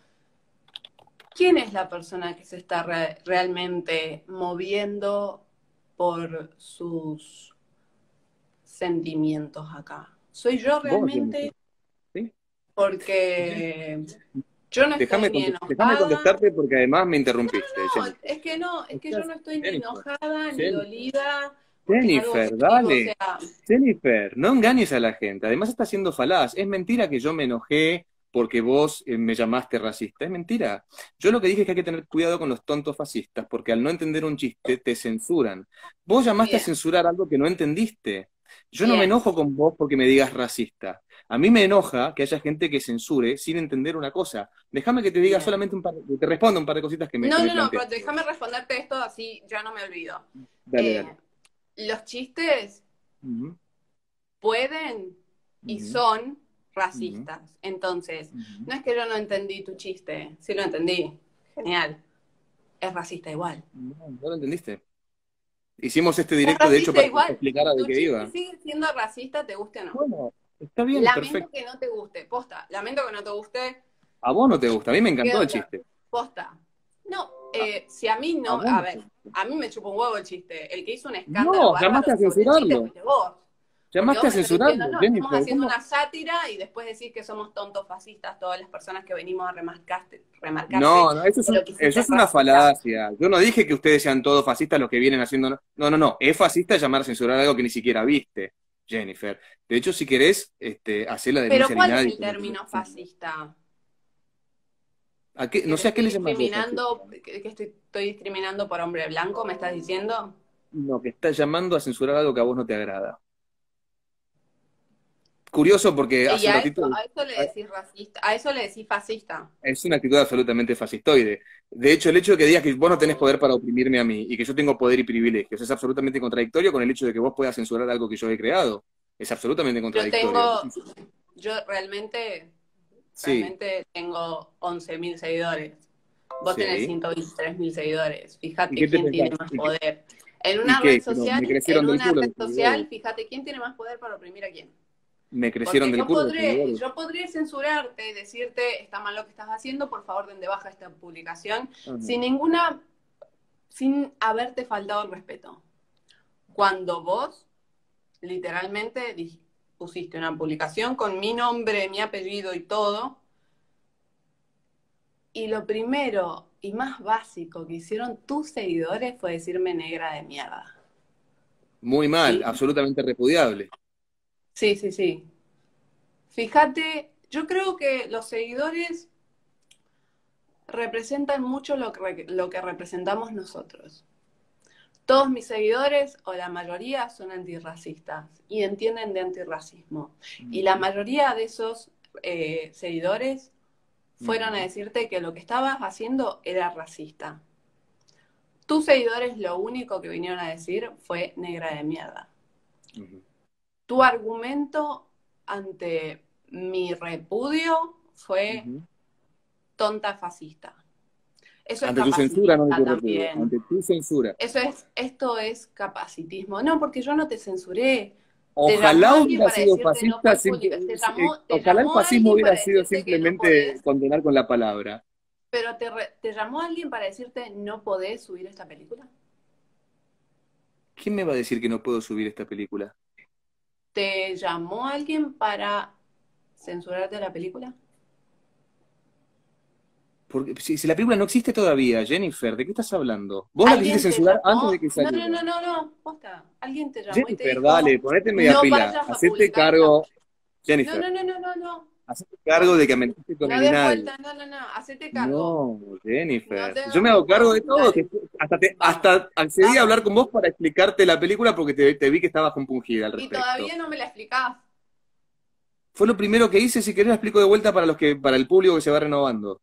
B: ¿quién es la persona que se está realmente moviendo por sus sentimientos acá? ¿Soy yo
A: Vos,
B: realmente?
A: ¿sí?
B: Porque yo no estoy ni
A: Déjame
B: enojada.
A: contestarte porque además me interrumpiste,
B: No, es que yo no estoy ni
A: Jennifer,
B: enojada ni
A: Jennifer,
B: dolida, porque es algo que
A: Jennifer,
B: digo, o
A: dale.
B: sea,
A: Jennifer, no engañes a la gente. Además está siendo falaz. Es mentira que yo me enojé porque vos me llamaste racista. Es mentira. Yo lo que dije es que hay que tener cuidado con los tontos fascistas, porque al no entender un chiste te censuran. Vos llamaste a
B: bien,
A: censurar algo que no entendiste. Yo no me
B: bien.
A: enojo con vos porque me digas racista. A mí me enoja que haya gente que censure sin entender una cosa. Déjame que te diga
B: Bien.
A: solamente que te responda un par de cositas que
B: No,
A: me
B: no, pero
A: planteaste.
B: déjame responderte esto así ya no me olvido.
A: Dale, dale.
B: Los chistes
A: Ujú,
B: pueden y
A: ujú,
B: son
A: ujú,
B: racistas. Entonces,
A: ujú.
B: no es que yo no entendí tu chiste, sí lo entendí. Genial. Es racista igual.
A: No, no lo entendiste. Hicimos este
B: Es
A: directo, de hecho,
B: racista
A: para que te
B: igual.
A: explicara de
B: Tu
A: qué
B: chiste
A: iba.
B: sigue siendo racista, te guste o no.
A: Bueno, está bien,
B: Lamento
A: perfecto.
B: que no te guste, posta. Lamento que no te guste.
A: A vos no te gusta, a mí me
B: ¿Qué
A: encantó el
B: onda?
A: chiste.
B: Posta. No,
A: A,
B: si a mí
A: a
B: no,
A: vos
B: a
A: no te
B: ver,
A: gusta.
B: a mí me chupa un huevo el chiste. El que hizo un escándalo
A: No, llamaste
B: bárbaro
A: a
B: sobre el chiste
A: censurarlo.
B: fuiste vos. Porque
A: Llamaste
B: vos
A: a
B: me estás diciendo,
A: censurarlo,
B: no, estamos
A: Jennifer.
B: haciendo
A: ¿Cómo?
B: una sátira y después decís que somos tontos fascistas todas las personas que venimos a remarcarte
A: No, no,
B: que lo que
A: eso
B: hiciste
A: es
B: es
A: una
B: racista.
A: falacia. Yo no dije que ustedes sean todos fascistas los que vienen haciendo. No, no, no. Es fascista llamar a censurar algo que ni siquiera viste, Jennifer. De hecho, si querés, hacer la
B: Pero
A: denuncia al
B: ¿cuál es
A: INADI.
B: el término fascista?
A: No
B: ¿Que te
A: sé a qué
B: estoy
A: le llamas vos fascista.
B: discriminando, que estoy discriminando por hombre blanco, me estás diciendo?
A: No, que estás llamando a censurar algo que a vos no te agrada. Curioso porque
B: Y
A: hace un ratito
B: a eso le decís racista, a eso le decís fascista.
A: es una actitud absolutamente fascistoide. De hecho, el hecho de que digas que vos no tenés poder para oprimirme a mí y que yo tengo poder y privilegios es absolutamente contradictorio con el hecho de que vos puedas censurar algo que yo he creado. Es absolutamente
B: Yo
A: contradictorio.
B: tengo, yo realmente,
A: Sí,
B: tengo 11.000 seguidores. Vos tenés
A: sí.
B: 123.000 seguidores.
A: ¿Y
B: Fíjate
A: qué te
B: quién tiene
A: pensás?
B: más poder. En
A: ¿Y
B: una red
A: qué? Pero me
B: social,
A: crecieron del culo los seguidores.
B: fíjate quién tiene más poder para oprimir a quién.
A: Me crecieron
B: Porque
A: del culo los seguidores.
B: yo podré censurarte, decirte, está mal lo que estás haciendo, por favor, den de baja esta publicación,
A: Ajá.
B: sin haberte faltado el respeto. Cuando vos, literalmente, pusiste una publicación con mi nombre, mi apellido y todo, y lo primero y más básico que hicieron tus seguidores fue decirme negra de mierda.
A: Muy mal,
B: ¿Sí?
A: absolutamente repudiable.
B: Sí, sí, sí. Fíjate, yo creo que los seguidores representan mucho lo que representamos nosotros. Todos mis seguidores, o la mayoría, son antirracistas y entienden de antirracismo. Y la mayoría de esos seguidores fueron a decirte que lo que estabas haciendo era racista. Tus seguidores lo único que vinieron a decir fue negra de mierda. Tu argumento ante mi repudio fue tonta fascista. Eso
A: Ante
B: es
A: tu censura, no de
B: capacitista
A: tu repudio.
B: también.
A: Ante tu censura.
B: Esto es capacitismo. No, porque yo no te censuré.
A: Ojalá hubiera sido fascista,
B: Te
A: ojalá el
B: llamó
A: fascismo
B: alguien
A: hubiera
B: para
A: sido
B: decirte que no
A: simplemente
B: podés,
A: condenar con la palabra.
B: pero te llamó alguien para decirte no podés subir esta película.
A: ¿Quién me va a decir que no puedo subir esta película?
B: ¿Te llamó alguien para censurarte la película?
A: Porque, si la película no existe todavía, Jennifer, ¿de qué estás hablando? ¿Vos la
B: ¿Alguien
A: quisiste
B: te
A: censurar
B: llamó?
A: antes de que saliera?
B: No, posta. Alguien te llamó y te
A: Jennifer,
B: dijo,
A: dale, ponete media
B: no
A: pila.
B: vayas a
A: Hacete
B: publicar
A: cargo,
B: esta...
A: Jennifer,
B: No.
A: hacete cargo de que amenazaste con
B: No
A: el
B: des
A: INADI.
B: vuelta, no. Hacete cargo.
A: No, Jennifer.
B: No te
A: Yo me hago cargo de
B: no,
A: todo.
B: dale.
A: Hasta accedí a
B: Vamos.
A: hablar con vos para explicarte la película porque te vi que estabas compungida al
B: Y
A: respecto.
B: todavía no me la explicás.
A: Fue lo primero que hice, si querés la explico de vuelta para el público que se va renovando.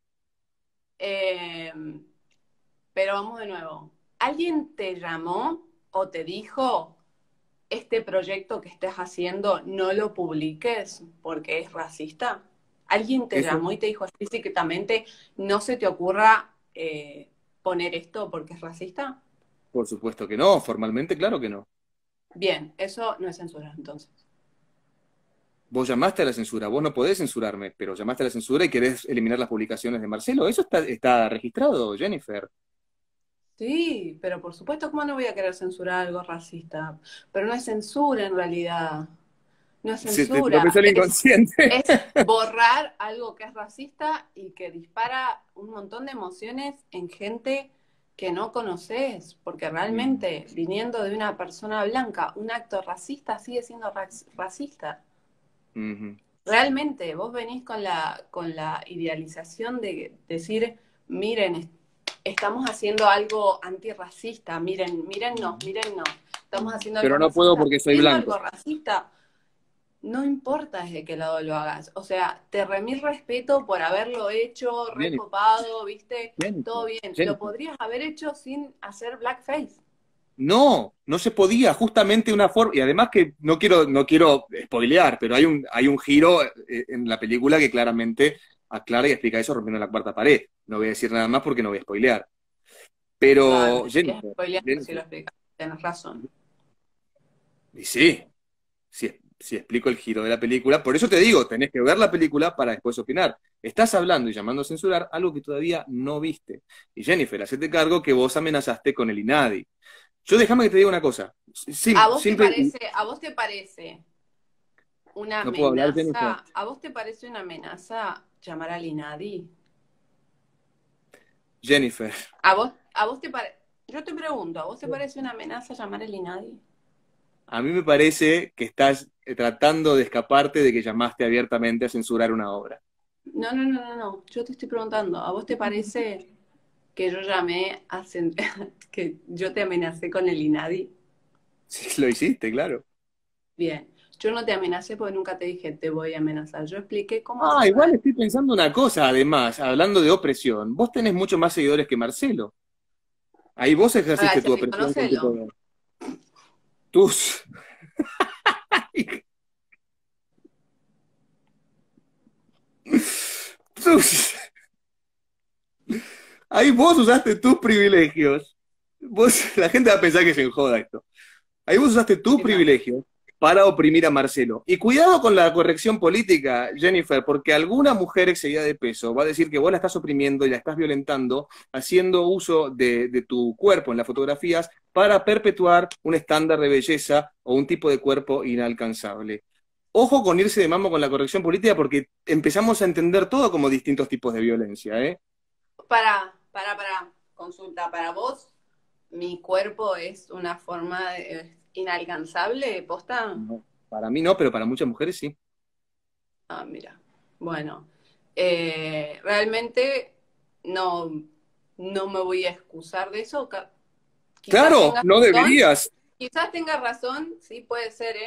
B: Pero vamos de nuevo. ¿Alguien te llamó o te dijo, este proyecto que estás haciendo no lo publiques porque es racista? ¿Alguien te llamó y te dijo explícitamente, no se te ocurra poner esto porque es racista?
A: Por supuesto que no, formalmente claro que no.
B: Bien, eso no es censura entonces.
A: Vos llamaste a la censura, vos no podés censurarme, pero llamaste a la censura y querés eliminar las publicaciones de Marcelo. Eso está registrado, Jennifer.
B: Sí, pero por supuesto, ¿cómo no voy a querer censurar algo racista? Pero no es censura en realidad. No es censura.
A: Lo pensó el inconsciente.
B: Es borrar algo que es racista y que dispara un montón de emociones en gente que no conoces. Porque realmente, viniendo de una persona blanca, un acto racista sigue siendo racista. Realmente, vos venís con la idealización de decir, miren, estamos haciendo algo antirracista, mírennos. Estamos haciendo algo
A: Pero no
B: racista.
A: puedo porque soy blanco.
B: Algo racista. No importa desde qué lado lo hagas. O sea, te remil respeto por haberlo hecho, recopado, ¿viste? Todo bien. Lo podrías haber hecho sin hacer blackface.
A: No se podía, justamente una forma, y además que no quiero spoilear, pero hay un giro en la película que claramente aclara y explica eso rompiendo la cuarta pared. No voy a decir nada más porque no voy a spoilear. Pero,
B: No,
A: Jennifer,
B: si lo explicas, tenés razón.
A: Y sí, si explico el giro de la película, por eso te digo, tenés que ver la película para después opinar. Estás hablando y llamando a censurar algo que todavía no viste. Y Jennifer, hacete cargo que vos amenazaste con el INADI. Yo déjame que te diga una cosa.
B: ¿A vos te parece una
A: no puedo hablar, Jennifer.
B: amenaza? ¿A vos te parece una amenaza llamar al INADI?
A: Jennifer.
B: ¿A vos te parece? Yo te pregunto, ¿a vos te parece una amenaza llamar al INADI?
A: A mí me parece que estás tratando de escaparte de que llamaste abiertamente a censurar una obra.
B: No. Yo te estoy preguntando, ¿a vos te parece que yo llamé que yo te amenacé con el INADI?
A: Sí, lo hiciste, claro.
B: Bien. Yo no te amenacé porque nunca te dije te voy a amenazar. Yo expliqué cómo...
A: Igual estoy pensando una cosa, además, hablando de opresión. Vos tenés mucho más seguidores que Marcelo. Ahí vos ejerciste tu opresión con tu poder. Tus... Ahí vos usaste tus privilegios. La gente va a pensar que se enjoda esto. Ahí vos usaste tus privilegios para oprimir a Marcelo. Y cuidado con la corrección política, Jennifer, porque alguna mujer excedida de peso va a decir que vos la estás oprimiendo y la estás violentando, haciendo uso de tu cuerpo en las fotografías para perpetuar un estándar de belleza o un tipo de cuerpo inalcanzable. Ojo con irse de mambo con la corrección política porque empezamos a entender todo como distintos tipos de violencia, ¿eh?
B: Para, consulta, para vos, ¿mi cuerpo es una forma inalcanzable, posta?
A: No, para mí no, pero para muchas mujeres sí.
B: Ah, mira. Bueno, realmente no me voy a excusar de eso.
A: Claro, no deberías.
B: Quizás tenga razón, sí puede ser,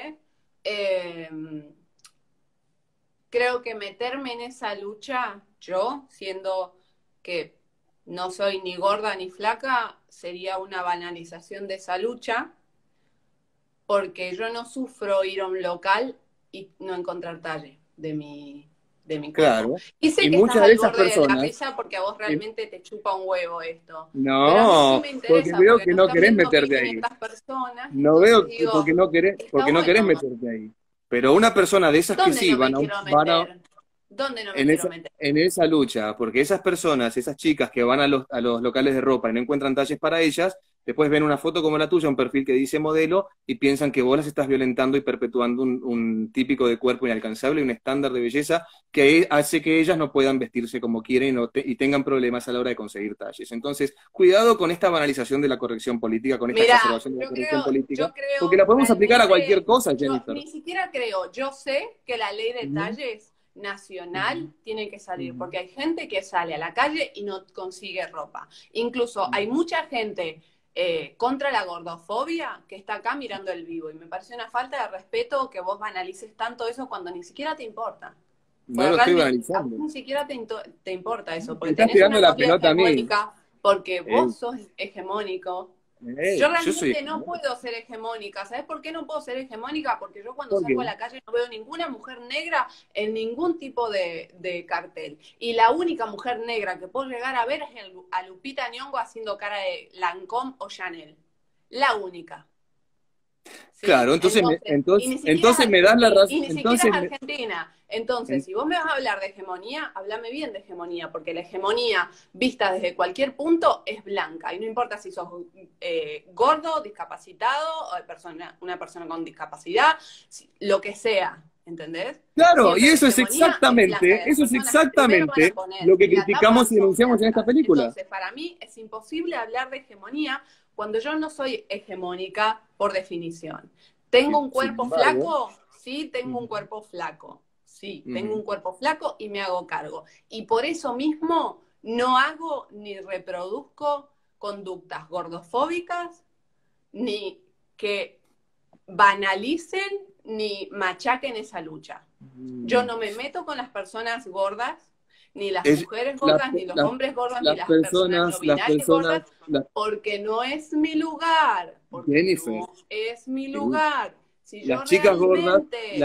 B: creo que meterme en esa lucha, yo, siendo que no soy ni gorda ni flaca, sería una banalización de esa lucha, porque yo no sufro ir a un local y no encontrar talle de mi cuerpo.
A: Claro.
B: Y sé que
A: muchas
B: estás
A: de
B: al
A: esas
B: borde de la
A: personas...
B: risa porque a vos realmente te chupa un huevo esto.
A: No,
B: sí
A: porque veo que no querés meterte ahí.
B: Personas,
A: no veo
B: digo,
A: porque no querés meterte ahí. Pero una persona de esas que sí van a...
B: ¿Dónde no me quiero meter?
A: En esa lucha, porque esas personas, esas chicas que van a los locales de ropa y no encuentran talles para ellas, después ven una foto como la tuya, un perfil que dice modelo, y piensan que vos las estás violentando y perpetuando un típico de cuerpo inalcanzable, un estándar de belleza que hace que ellas no puedan vestirse como quieren y tengan problemas a la hora de conseguir talles. Entonces, cuidado con esta banalización de la corrección política, con esta exacerbación de la corrección política, porque la podemos aplicar a cualquier cosa, Jennifer.
B: Ni siquiera creo, yo sé que la ley de talles nacional tiene que salir, porque hay gente que sale a la calle y no consigue ropa. Incluso hay mucha gente contra la gordofobia que está acá mirando el vivo, y me parece una falta de respeto que vos banalices tanto eso cuando ni siquiera te importa.
A: No lo estoy banalizando.
B: Ni siquiera te importa eso, porque
A: estás
B: tenés
A: tirando
B: una
A: la pelota a mí.
B: hegemónica, porque vos sos hegemónico. Yo realmente no
A: hegemónico.
B: puedo ser hegemónica. ¿Sabes por qué no puedo ser hegemónica? Porque yo cuando salgo a la calle no veo ninguna mujer negra en ningún tipo de cartel. Y la única mujer negra que puedo llegar a ver es a Lupita Nyong'o haciendo cara de Lancôme o Chanel. La única. ¿Sí?
A: Claro, entonces me das la razón.
B: Y ni siquiera es Argentina. Entonces, si vos me vas a hablar de hegemonía, háblame bien de hegemonía, porque la hegemonía vista desde cualquier punto es blanca. Y no importa si sos gordo, discapacitado, o una persona con discapacidad, lo que sea. ¿Entendés?
A: Claro,
B: Siempre
A: y eso
B: la
A: es
B: hegemonía
A: exactamente lo que criticamos y denunciamos en esta película.
B: Entonces, para mí es imposible hablar de hegemonía cuando yo no soy hegemónica por definición. ¿Tengo un cuerpo flaco? Sí, tengo un cuerpo flaco. Sí, tengo un cuerpo flaco y me hago cargo. Y por eso mismo no hago ni reproduzco conductas gordofóbicas, ni que banalicen ni machaquen esa lucha. Yo no me meto con las personas gordas, ni las mujeres gordas, ni los hombres gordos, ni las personas no binarias gordas, porque no es mi lugar. Porque
A: Jennifer,
B: no es mi lugar. Si yo
A: las chicas gordas,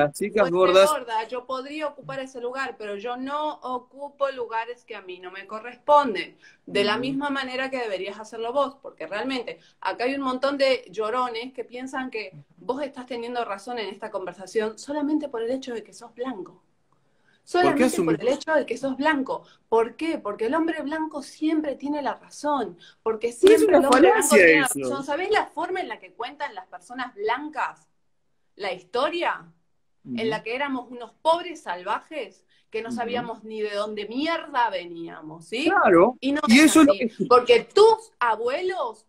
B: gorda, yo podría ocupar ese lugar, pero yo no ocupo lugares que a mí no me corresponden. De la misma manera que deberías hacerlo vos, porque realmente acá hay un montón de llorones que piensan que vos estás teniendo razón en esta conversación solamente por el hecho de que sos blanco. Solamente por el hecho de que sos blanco. ¿Por qué? Porque el hombre blanco siempre tiene la razón. Porque siempre el hombre blanco tiene la razón. ¿Sabés la forma en la que cuentan las personas blancas la historia? En la que éramos unos pobres salvajes que no sabíamos ni de dónde mierda veníamos, ¿sí?
A: Claro.
B: Y no
A: y
B: es
A: eso
B: así, porque tus abuelos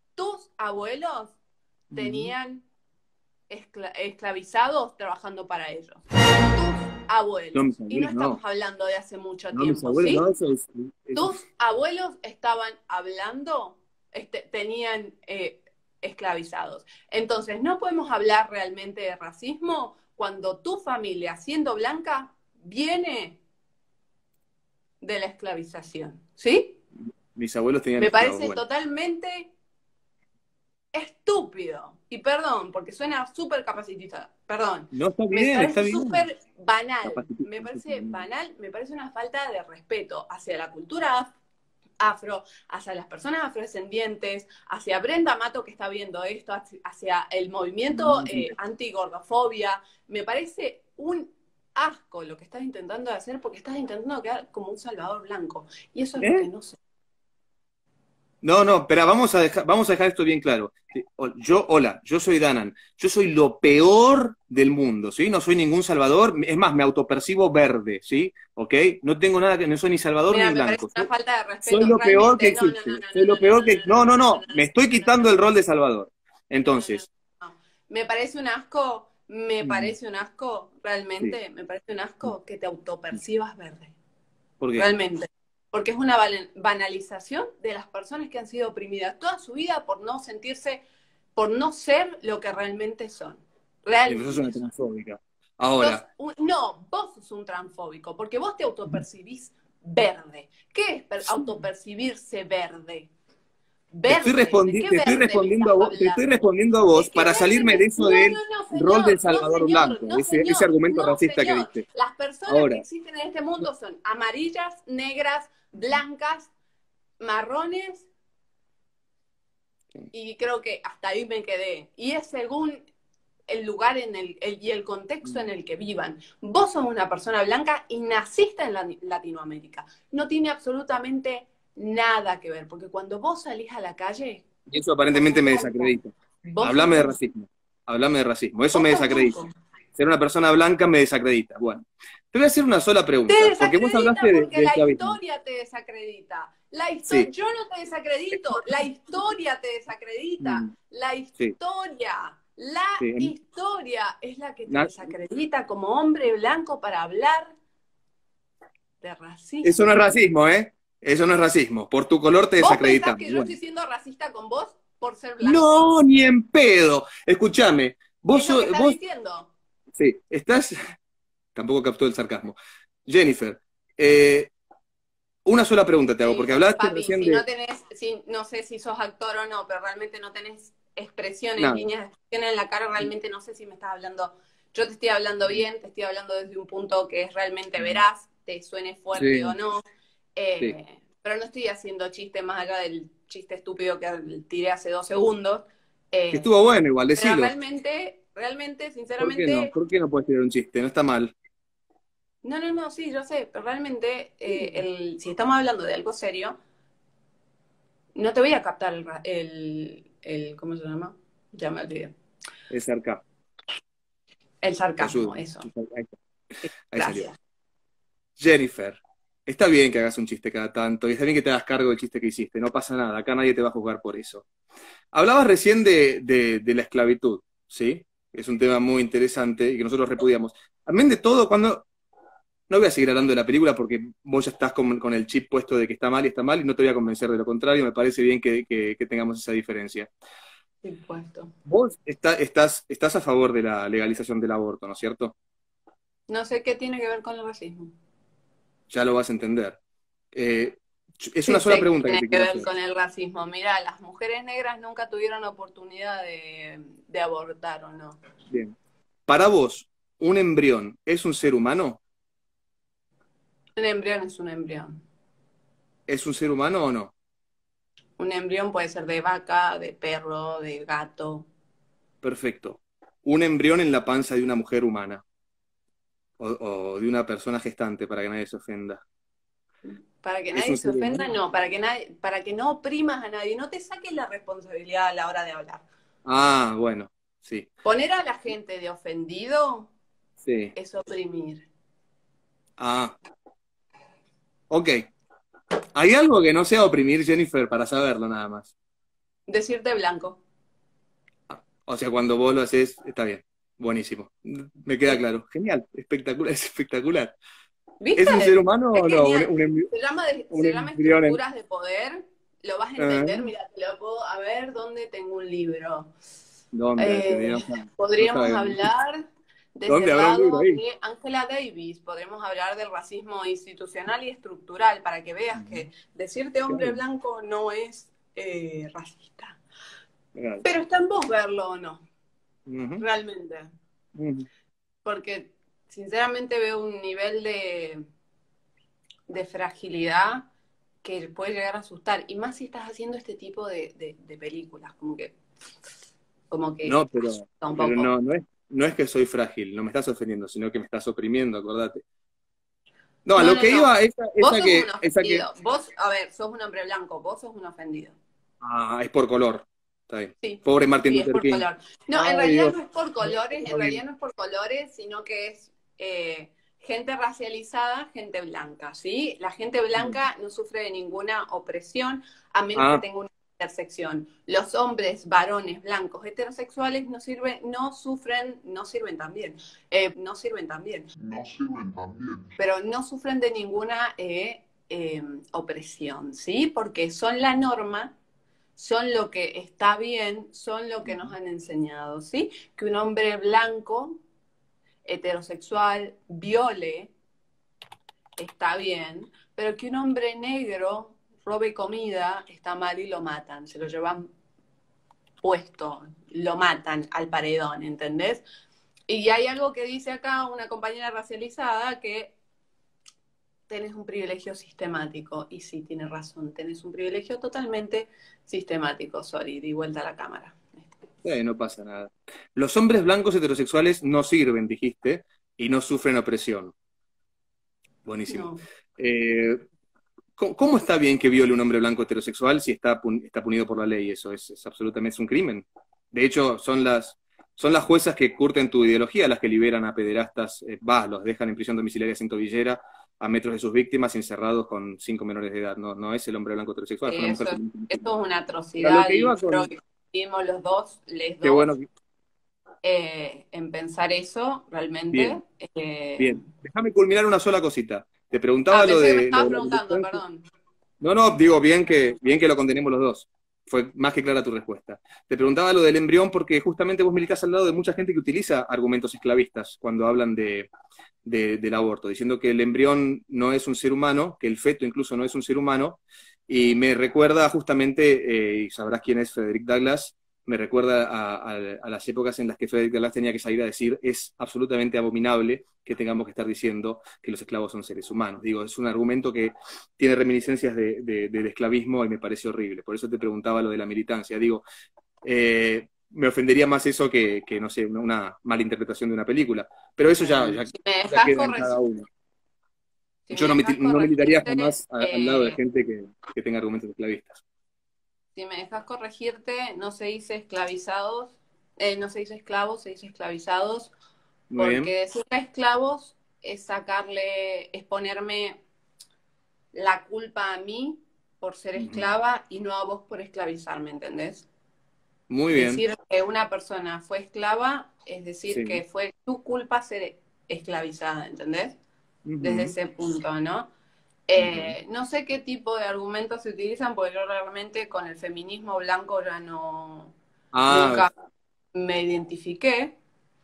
B: tenían esclavizados trabajando para ellos. Tus abuelos. Y no estamos hablando de hace mucho tiempo, ¿sí? Tus abuelos estaban hablando, tenían esclavizados. Entonces, no podemos hablar realmente de racismo cuando tu familia, siendo blanca, viene de la esclavización, ¿sí?
A: Mis abuelos tenían
B: Me parece totalmente estúpido. Y perdón, porque suena súper capacitista. Perdón.
A: No, está bien,
B: me parece súper banal. Me parece banal, me parece una falta de respeto hacia la cultura afro, hacia las personas afrodescendientes, hacia Brenda Mato que está viendo esto, hacia el movimiento anti-gordofobia. Me parece un asco lo que estás intentando hacer, porque estás intentando quedar como un salvador blanco. Y eso es lo que no sé.
A: No, pero vamos a dejar esto bien claro. Yo soy Danan. Yo soy lo peor del mundo, ¿sí? No soy ningún salvador. Es más, me autopercibo verde, ¿sí? ¿Ok? No tengo nada que... No soy ni salvador ni blanco.
B: Una falta de respeto.
A: Soy lo peor que existe. Soy lo peor que... No. Me estoy quitando el rol de salvador. Entonces...
B: Me parece un asco... realmente, me parece un asco que te autopercibas verde.
A: ¿Por qué?
B: Realmente. Porque es una banalización de las personas que han sido oprimidas toda su vida por no sentirse, por no ser lo que realmente son. Realmente.
A: Pero sos una transfóbica. Ahora.
B: Vos sos un transfóbico, porque vos te autopercibís verde. ¿Qué es autopercibirse verde?
A: Te estoy respondiendo a vos para salirme de eso del rol del salvador blanco, ese argumento racista que diste.
B: Las personas que existen en este mundo son amarillas, negras, blancas, marrones, y creo que hasta ahí me quedé. Y es según el lugar y el contexto en el que vivan. Vos sos una persona blanca y naciste en Latinoamérica. No tiene absolutamente nada que ver, porque cuando vos salís a la calle,
A: Y eso aparentemente me desacredita. Háblame de racismo. Háblame de racismo. Eso me desacredita. Ser una persona blanca me desacredita. Bueno, te voy a hacer una sola pregunta.
B: Te desacredita
A: porque vos hablaste
B: porque la
A: esclavismo.
B: historia te desacredita.
A: Sí.
B: Yo no te desacredito, la historia te desacredita. La historia, historia es la que te desacredita como hombre blanco para hablar de racismo.
A: Eso no es racismo, ¿eh? Eso no es racismo. Por tu color te desacreditamos.
B: ¿Vos pensás que yo estoy siendo racista con vos por ser blanco?
A: No, ni en pedo. Escúchame. Vos
B: ¿Es lo que estás diciendo?
A: Sí, estás... Tampoco captó el sarcasmo. Jennifer, una sola pregunta te hago, porque hablaste
B: papi,
A: recién
B: si
A: de...
B: no tenés, no sé si sos actor o no, pero realmente no tenés expresiones, líneas de expresión en la cara, realmente no sé si me estás hablando... Yo te estoy hablando bien, te estoy hablando desde un punto que es realmente veraz, te suene fuerte o no, pero no estoy haciendo chiste más allá del chiste estúpido que tiré hace 2 segundos.
A: Que estuvo bueno igual, decilo.
B: Pero realmente, sinceramente...
A: ¿Por qué no puedes tirar un chiste? No está mal.
B: No, sí, yo sé, pero realmente, si estamos hablando de algo serio, no te voy a captar el ¿cómo se llama? Ya me olvidé.
A: El sarcasmo.
B: El sarcasmo, eso.
A: Ahí
B: Gracias.
A: salió. Jennifer, está bien que hagas un chiste cada tanto, y está bien que te hagas cargo del chiste que hiciste, no pasa nada, acá nadie te va a juzgar por eso. Hablabas recién de la esclavitud, ¿sí? Es un tema muy interesante y que nosotros repudiamos. También de todo, cuando... No voy a seguir hablando de la película porque vos ya estás con el chip puesto de que está mal y no te voy a convencer de lo contrario, me parece bien que tengamos esa diferencia.
B: Impuesto.
A: Vos estás a favor de la legalización del aborto, ¿no es cierto?
B: No sé qué tiene que ver con el racismo.
A: Ya lo vas a entender. Es una sola pregunta que te quiero hacer.
B: Tiene que ver con el racismo. Mira, las mujeres negras nunca tuvieron oportunidad de abortar, ¿o no?
A: Bien. Para vos, ¿un embrión es un ser humano?
B: Un embrión es un embrión.
A: ¿Es un ser humano o no?
B: Un embrión puede ser de vaca, de perro, de gato.
A: Perfecto. Un embrión en la panza de una mujer humana. O de una persona gestante, para que nadie se ofenda.
B: Para que nadie se ofenda, no. Para que no oprimas a nadie. No te saques la responsabilidad a la hora de hablar.
A: Ah, bueno, sí.
B: Poner a la gente de ofendido es oprimir.
A: Ah. Ok. ¿Hay algo que no sea oprimir, Jennifer, para saberlo nada más?
B: Decirte blanco.
A: O sea, cuando vos lo haces, está bien. Buenísimo. Me queda claro. Genial. Espectacular. Es espectacular.
B: ¿Viste?
A: ¿Es un ser humano o no?
B: Se llama estructuras de poder. Lo vas a entender. Mira, te lo puedo... A ver, ¿dónde tengo un libro?
A: ¿Dónde?
B: Podríamos hablar... Desde de Angela Davis, podremos hablar del racismo institucional y estructural, para que veas que decirte hombre blanco no es racista. Pero está en vos verlo o no, realmente. Porque sinceramente veo un nivel de fragilidad que puede llegar a asustar, y más si estás haciendo este tipo de películas, como que
A: no, pero no es que soy frágil, no me estás ofendiendo, sino que me estás oprimiendo, acordate. No, a lo que iba, esa que...
B: Vos, a ver, sos un hombre blanco, vos sos un ofendido.
A: Ah, es por color. Está bien.
B: Sí.
A: Pobre Martin Luther King.
B: No, en realidad no es por colores, sino que es gente racializada, gente blanca, ¿sí? La gente blanca no sufre de ninguna opresión, a menos que tenga una intersección. Los hombres, varones, blancos, heterosexuales no sirven también. Pero no sufren de ninguna opresión, ¿sí? Porque son la norma, son lo que está bien, son lo que nos han enseñado, ¿sí? Que un hombre blanco, heterosexual, viole, está bien, pero que un hombre negro robe comida, está mal y lo matan, se lo llevan puesto, lo matan al paredón, ¿entendés? Y hay algo que dice acá una compañera racializada, que tenés un privilegio sistemático, y sí, tiene razón, tenés un privilegio totalmente sistemático. Sorry, di vuelta a la cámara.
A: No pasa nada. Los hombres blancos heterosexuales no sirven, dijiste, y no sufren opresión. Buenísimo.
B: No.
A: ¿Cómo está bien que viole un hombre blanco heterosexual si está punido por la ley? Eso es absolutamente es un crimen. De hecho, son las juezas que curten tu ideología las que liberan a pederastas, los dejan en prisión domiciliaria sin tobillera, a metros de sus víctimas, encerrados con 5 menores de edad. No es el hombre blanco heterosexual. Fue una
B: Eso,
A: mujer
B: eso es una
A: Pero
B: atrocidad
A: lo que
B: y
A: iba con...
B: creo que vimos los dos,
A: Qué bueno.
B: en pensar eso realmente.
A: Bien, bien. Déjame culminar una sola cosita. Te preguntaba
B: Pensé
A: lo
B: que me
A: de...
B: estabas preguntando, perdón.
A: No, digo, bien que lo condenemos los dos. Fue más que clara tu respuesta. Te preguntaba lo del embrión porque justamente vos militás al lado de mucha gente que utiliza argumentos esclavistas cuando hablan del aborto, diciendo que el embrión no es un ser humano, que el feto incluso no es un ser humano, y me recuerda justamente, y sabrás quién es Frederick Douglass, me recuerda a las épocas en las que Frederick Douglass tenía que salir a decir es absolutamente abominable que tengamos que estar diciendo que los esclavos son seres humanos. Digo, es un argumento que tiene reminiscencias del esclavismo y me parece horrible. Por eso te preguntaba lo de la militancia. Digo, me ofendería más eso que no sé, una mala interpretación de una película. Pero eso ya queda en cada uno. Yo no militaría jamás al lado de gente que tenga argumentos esclavistas.
B: Si me dejas corregirte, no se dice esclavizados, no se dice esclavos, se dice esclavizados,
A: Muy
B: porque
A: bien.
B: decir esclavos es ponerme la culpa a mí por ser esclava y no a vos por esclavizarme, ¿entendés?
A: Muy bien.
B: Decir que una persona fue esclava es decir
A: Sí.
B: que fue tu culpa ser esclavizada, ¿entendés? Desde ese punto, ¿no? No sé qué tipo de argumentos se utilizan, porque yo realmente con el feminismo blanco ya nunca me identifiqué.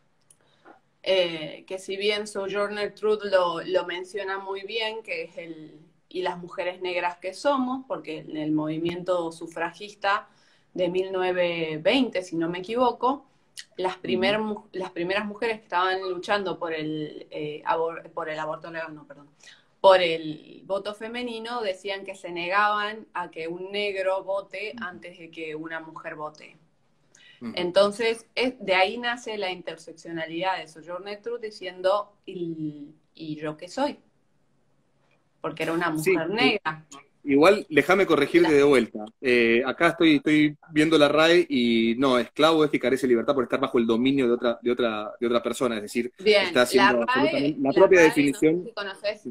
B: Que si bien Sojourner Truth lo menciona muy bien, que es y las mujeres negras que somos, porque en el movimiento sufragista de 1920, si no me equivoco, las primeras mujeres que estaban luchando por el aborto legal, por el voto femenino, decían que se negaban a que un negro vote antes de que una mujer vote. Entonces, de ahí nace la interseccionalidad de Sojourner Truth diciendo, ¿y yo qué soy? Porque era una mujer negra.
A: Igual, déjame corregirte de vuelta. Acá estoy viendo la RAE y no, esclavo es que carece de libertad por estar bajo el dominio de otra persona, es decir,
B: bien,
A: está haciendo
B: la RAE,
A: la propia
B: RAE,
A: definición.
B: No sé si conoces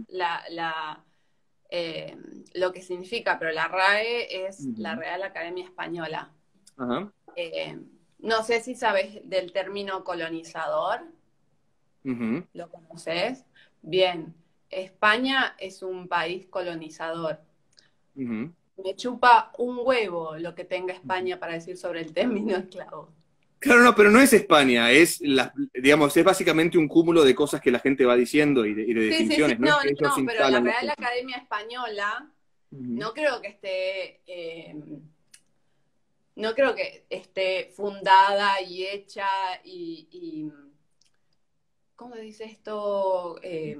B: lo que significa, pero la RAE es la Real Academia Española.
A: Ajá.
B: No sé si sabes del término colonizador. ¿Lo conoces? Bien, España es un país colonizador. Me chupa un huevo lo que tenga España para decir sobre el término esclavo.
A: Claro, no, pero no es España, digamos, es básicamente un cúmulo de cosas que la gente va diciendo y de definiciones.
B: Sí.
A: No,
B: pero la Real Academia Española no creo que esté fundada y hecha y ¿cómo se dice esto?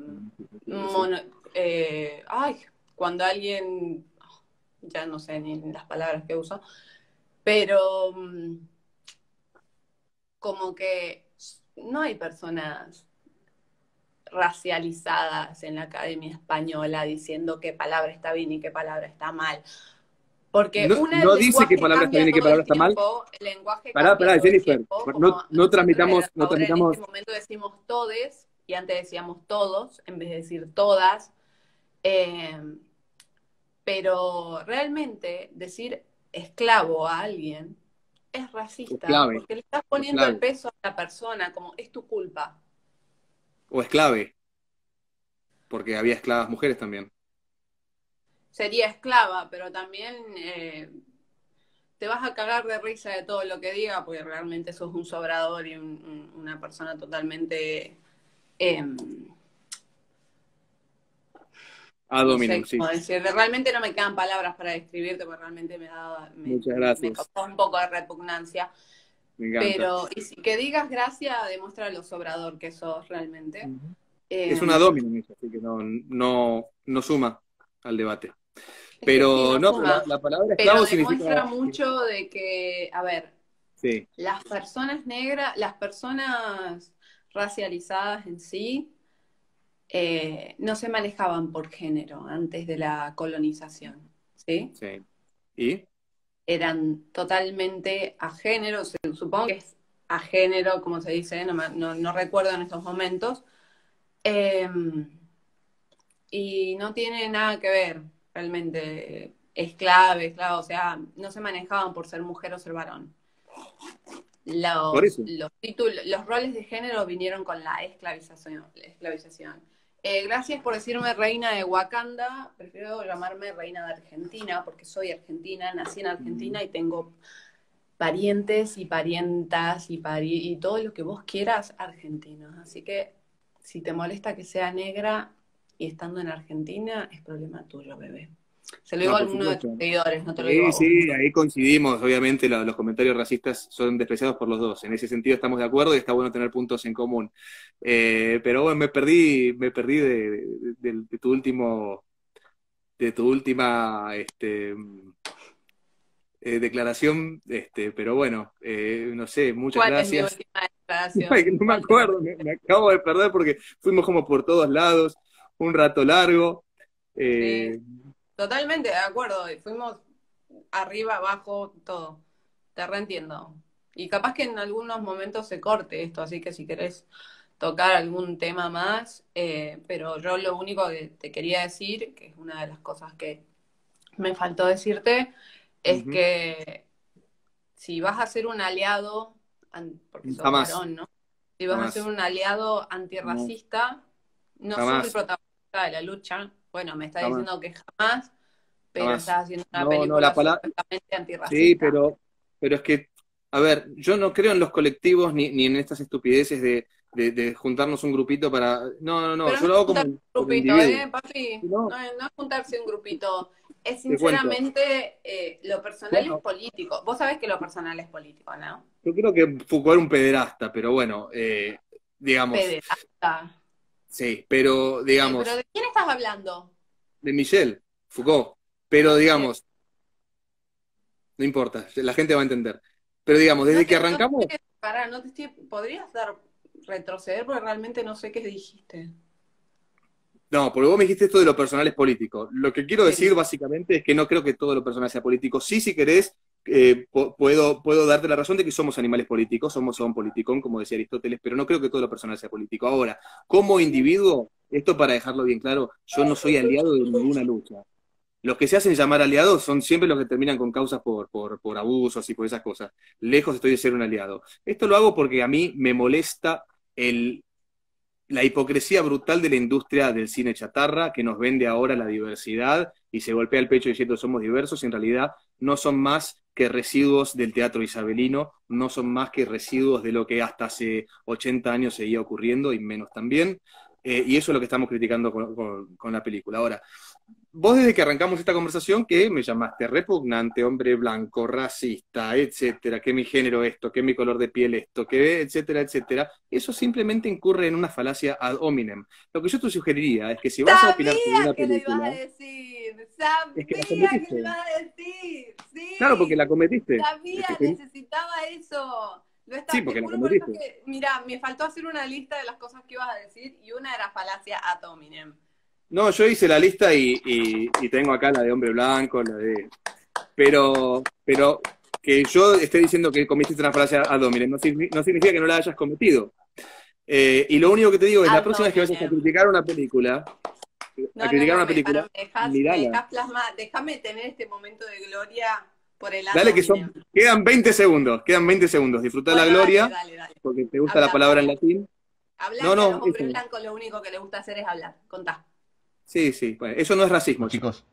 B: Cuando alguien, ya no sé ni las palabras que uso, pero como que no hay personas racializadas en la Academia Española diciendo qué palabra está bien y qué palabra está mal. Porque
A: no dice qué palabra está bien y qué palabra está mal.
B: El lenguaje
A: Pará, Jennifer,
B: tiempo,
A: no tramitamos.
B: Ahora en este momento decimos todes y antes decíamos todos en vez de decir todas. Pero realmente decir esclavo a alguien es racista, porque le estás poniendo el peso a la persona como es tu culpa.
A: O esclave, porque había esclavas mujeres también.
B: Sería esclava, pero también te vas a cagar de risa de todo lo que diga, porque realmente sos un sobrador y una persona totalmente... no sé cómo decir. Realmente no me quedan palabras para describirte, porque realmente
A: Muchas gracias.
B: Me causó un poco de repugnancia.
A: Me encanta.
B: Pero, y si que digas gracias, demuestra lo sobrador que sos realmente.
A: Es una dominio, así que no suma al debate. Pero la palabra esclavo significa...
B: demuestra mucho de que, a ver,
A: sí.
B: Las personas negras, las personas racializadas en sí, no se manejaban por género antes de la colonización, ¿sí?
A: Sí. ¿Y?
B: Eran totalmente a género, supongo que es a género, como se dice, no recuerdo en estos momentos, y no tiene nada que ver realmente esclave, o sea, no se manejaban por ser mujer o ser varón.
A: Por eso.
B: Los roles de género vinieron con la esclavización. Gracias por decirme reina de Wakanda. Prefiero llamarme reina de Argentina, porque soy argentina, nací en Argentina y tengo parientes y parientas y todo lo que vos quieras argentinos. Así que si te molesta que sea negra y estando en Argentina, es problema tuyo, bebé. Se lo digo a alguno de tus seguidores, no te lo digo a vos.
A: Sí, ahí coincidimos. Obviamente los comentarios racistas son despreciados por los dos. En ese sentido estamos de acuerdo y está bueno tener puntos en común. Pero bueno, me perdí de tu última declaración, pero bueno, no sé, muchas gracias.
B: ¿Cuál es mi última declaración?
A: Ay, no me acuerdo, me acabo de perder porque fuimos como por todos lados, un rato largo.
B: Sí. Totalmente de acuerdo, fuimos arriba, abajo, todo. Te reentiendo. Y capaz que en algunos momentos se corte esto, así que si querés tocar algún tema más, pero yo lo único que te quería decir, que es una de las cosas que me faltó decirte, es que si vas a ser un aliado, porque sos varón, ¿no? Si vas a ser un aliado antirracista, no sos el protagonista de la lucha. Bueno, me está diciendo que jamás, pero estás haciendo una película supuestamente antirracista.
A: Sí, pero es que, a ver, yo no creo en los colectivos ni en estas estupideces de juntarnos un grupito para... No,
B: pero
A: yo lo hago como
B: un grupito, papi. No es juntarse un grupito. Es sinceramente, lo personal es político. Vos sabés que lo personal es político, ¿no?
A: Yo creo que Foucault era un pederasta, pero bueno, digamos...
B: ¿Pederasta?
A: Sí, pero digamos...
B: ¿Pero de quién estás hablando?
A: De Michel Foucault, pero digamos... No importa, la gente va a entender. Pero digamos, desde que arrancamos...
B: ¿Podrías retroceder? Porque realmente no sé qué dijiste.
A: No, porque vos me dijiste esto de lo personal es político. Lo que quiero decir básicamente es que no creo que todo lo personal sea político. Sí, si querés, puedo darte la razón de que somos animales políticos, somos un politicón, como decía Aristóteles, pero no creo que todo lo personal sea político. Ahora, como individuo, esto para dejarlo bien claro, yo no soy aliado de ninguna lucha. Los que se hacen llamar aliados son siempre los que terminan con causas por abusos y por esas cosas. Lejos estoy de ser un aliado. Esto lo hago porque a mí me molesta la hipocresía brutal de la industria del cine chatarra, que nos vende ahora la diversidad y se golpea el pecho diciendo somos diversos, y en realidad no son más que residuos del teatro isabelino, no son más que residuos de lo que hasta hace 80 años seguía ocurriendo, y menos también, y eso es lo que estamos criticando con la película. Ahora, vos desde que arrancamos esta conversación, que me llamaste repugnante, hombre blanco, racista, etcétera, que mi género esto, que mi color de piel esto, que etcétera, etcétera, eso simplemente incurre en una falacia ad hominem. Lo que yo te sugeriría es que si vas a opinar sobre una película...
B: Sabía que lo ibas a decir, sabía que lo ibas a decir, sí.
A: Claro, porque la cometiste.
B: Sabía, necesitaba eso.
A: Sí, porque la cometiste.
B: Mira, me faltó hacer una lista de las cosas que ibas a decir y una era falacia ad hominem.
A: No, yo hice la lista y tengo acá la de hombre blanco, la de... Pero que yo esté diciendo que cometiste una falacia ad hominem no significa que no la hayas cometido. Y lo único que te digo es, la próxima vez que vayas a criticar una película,
B: déjame tener este momento de gloria por el ad
A: Dale, que
B: hominem.
A: quedan 20 segundos, disfrutá
B: Bueno,
A: la gloria,
B: dale.
A: porque te gusta la palabra en latín.
B: Hablar a los hombres blancos lo único que les gusta hacer es hablar, contá.
A: Sí, bueno, eso no es racismo,
I: chicos.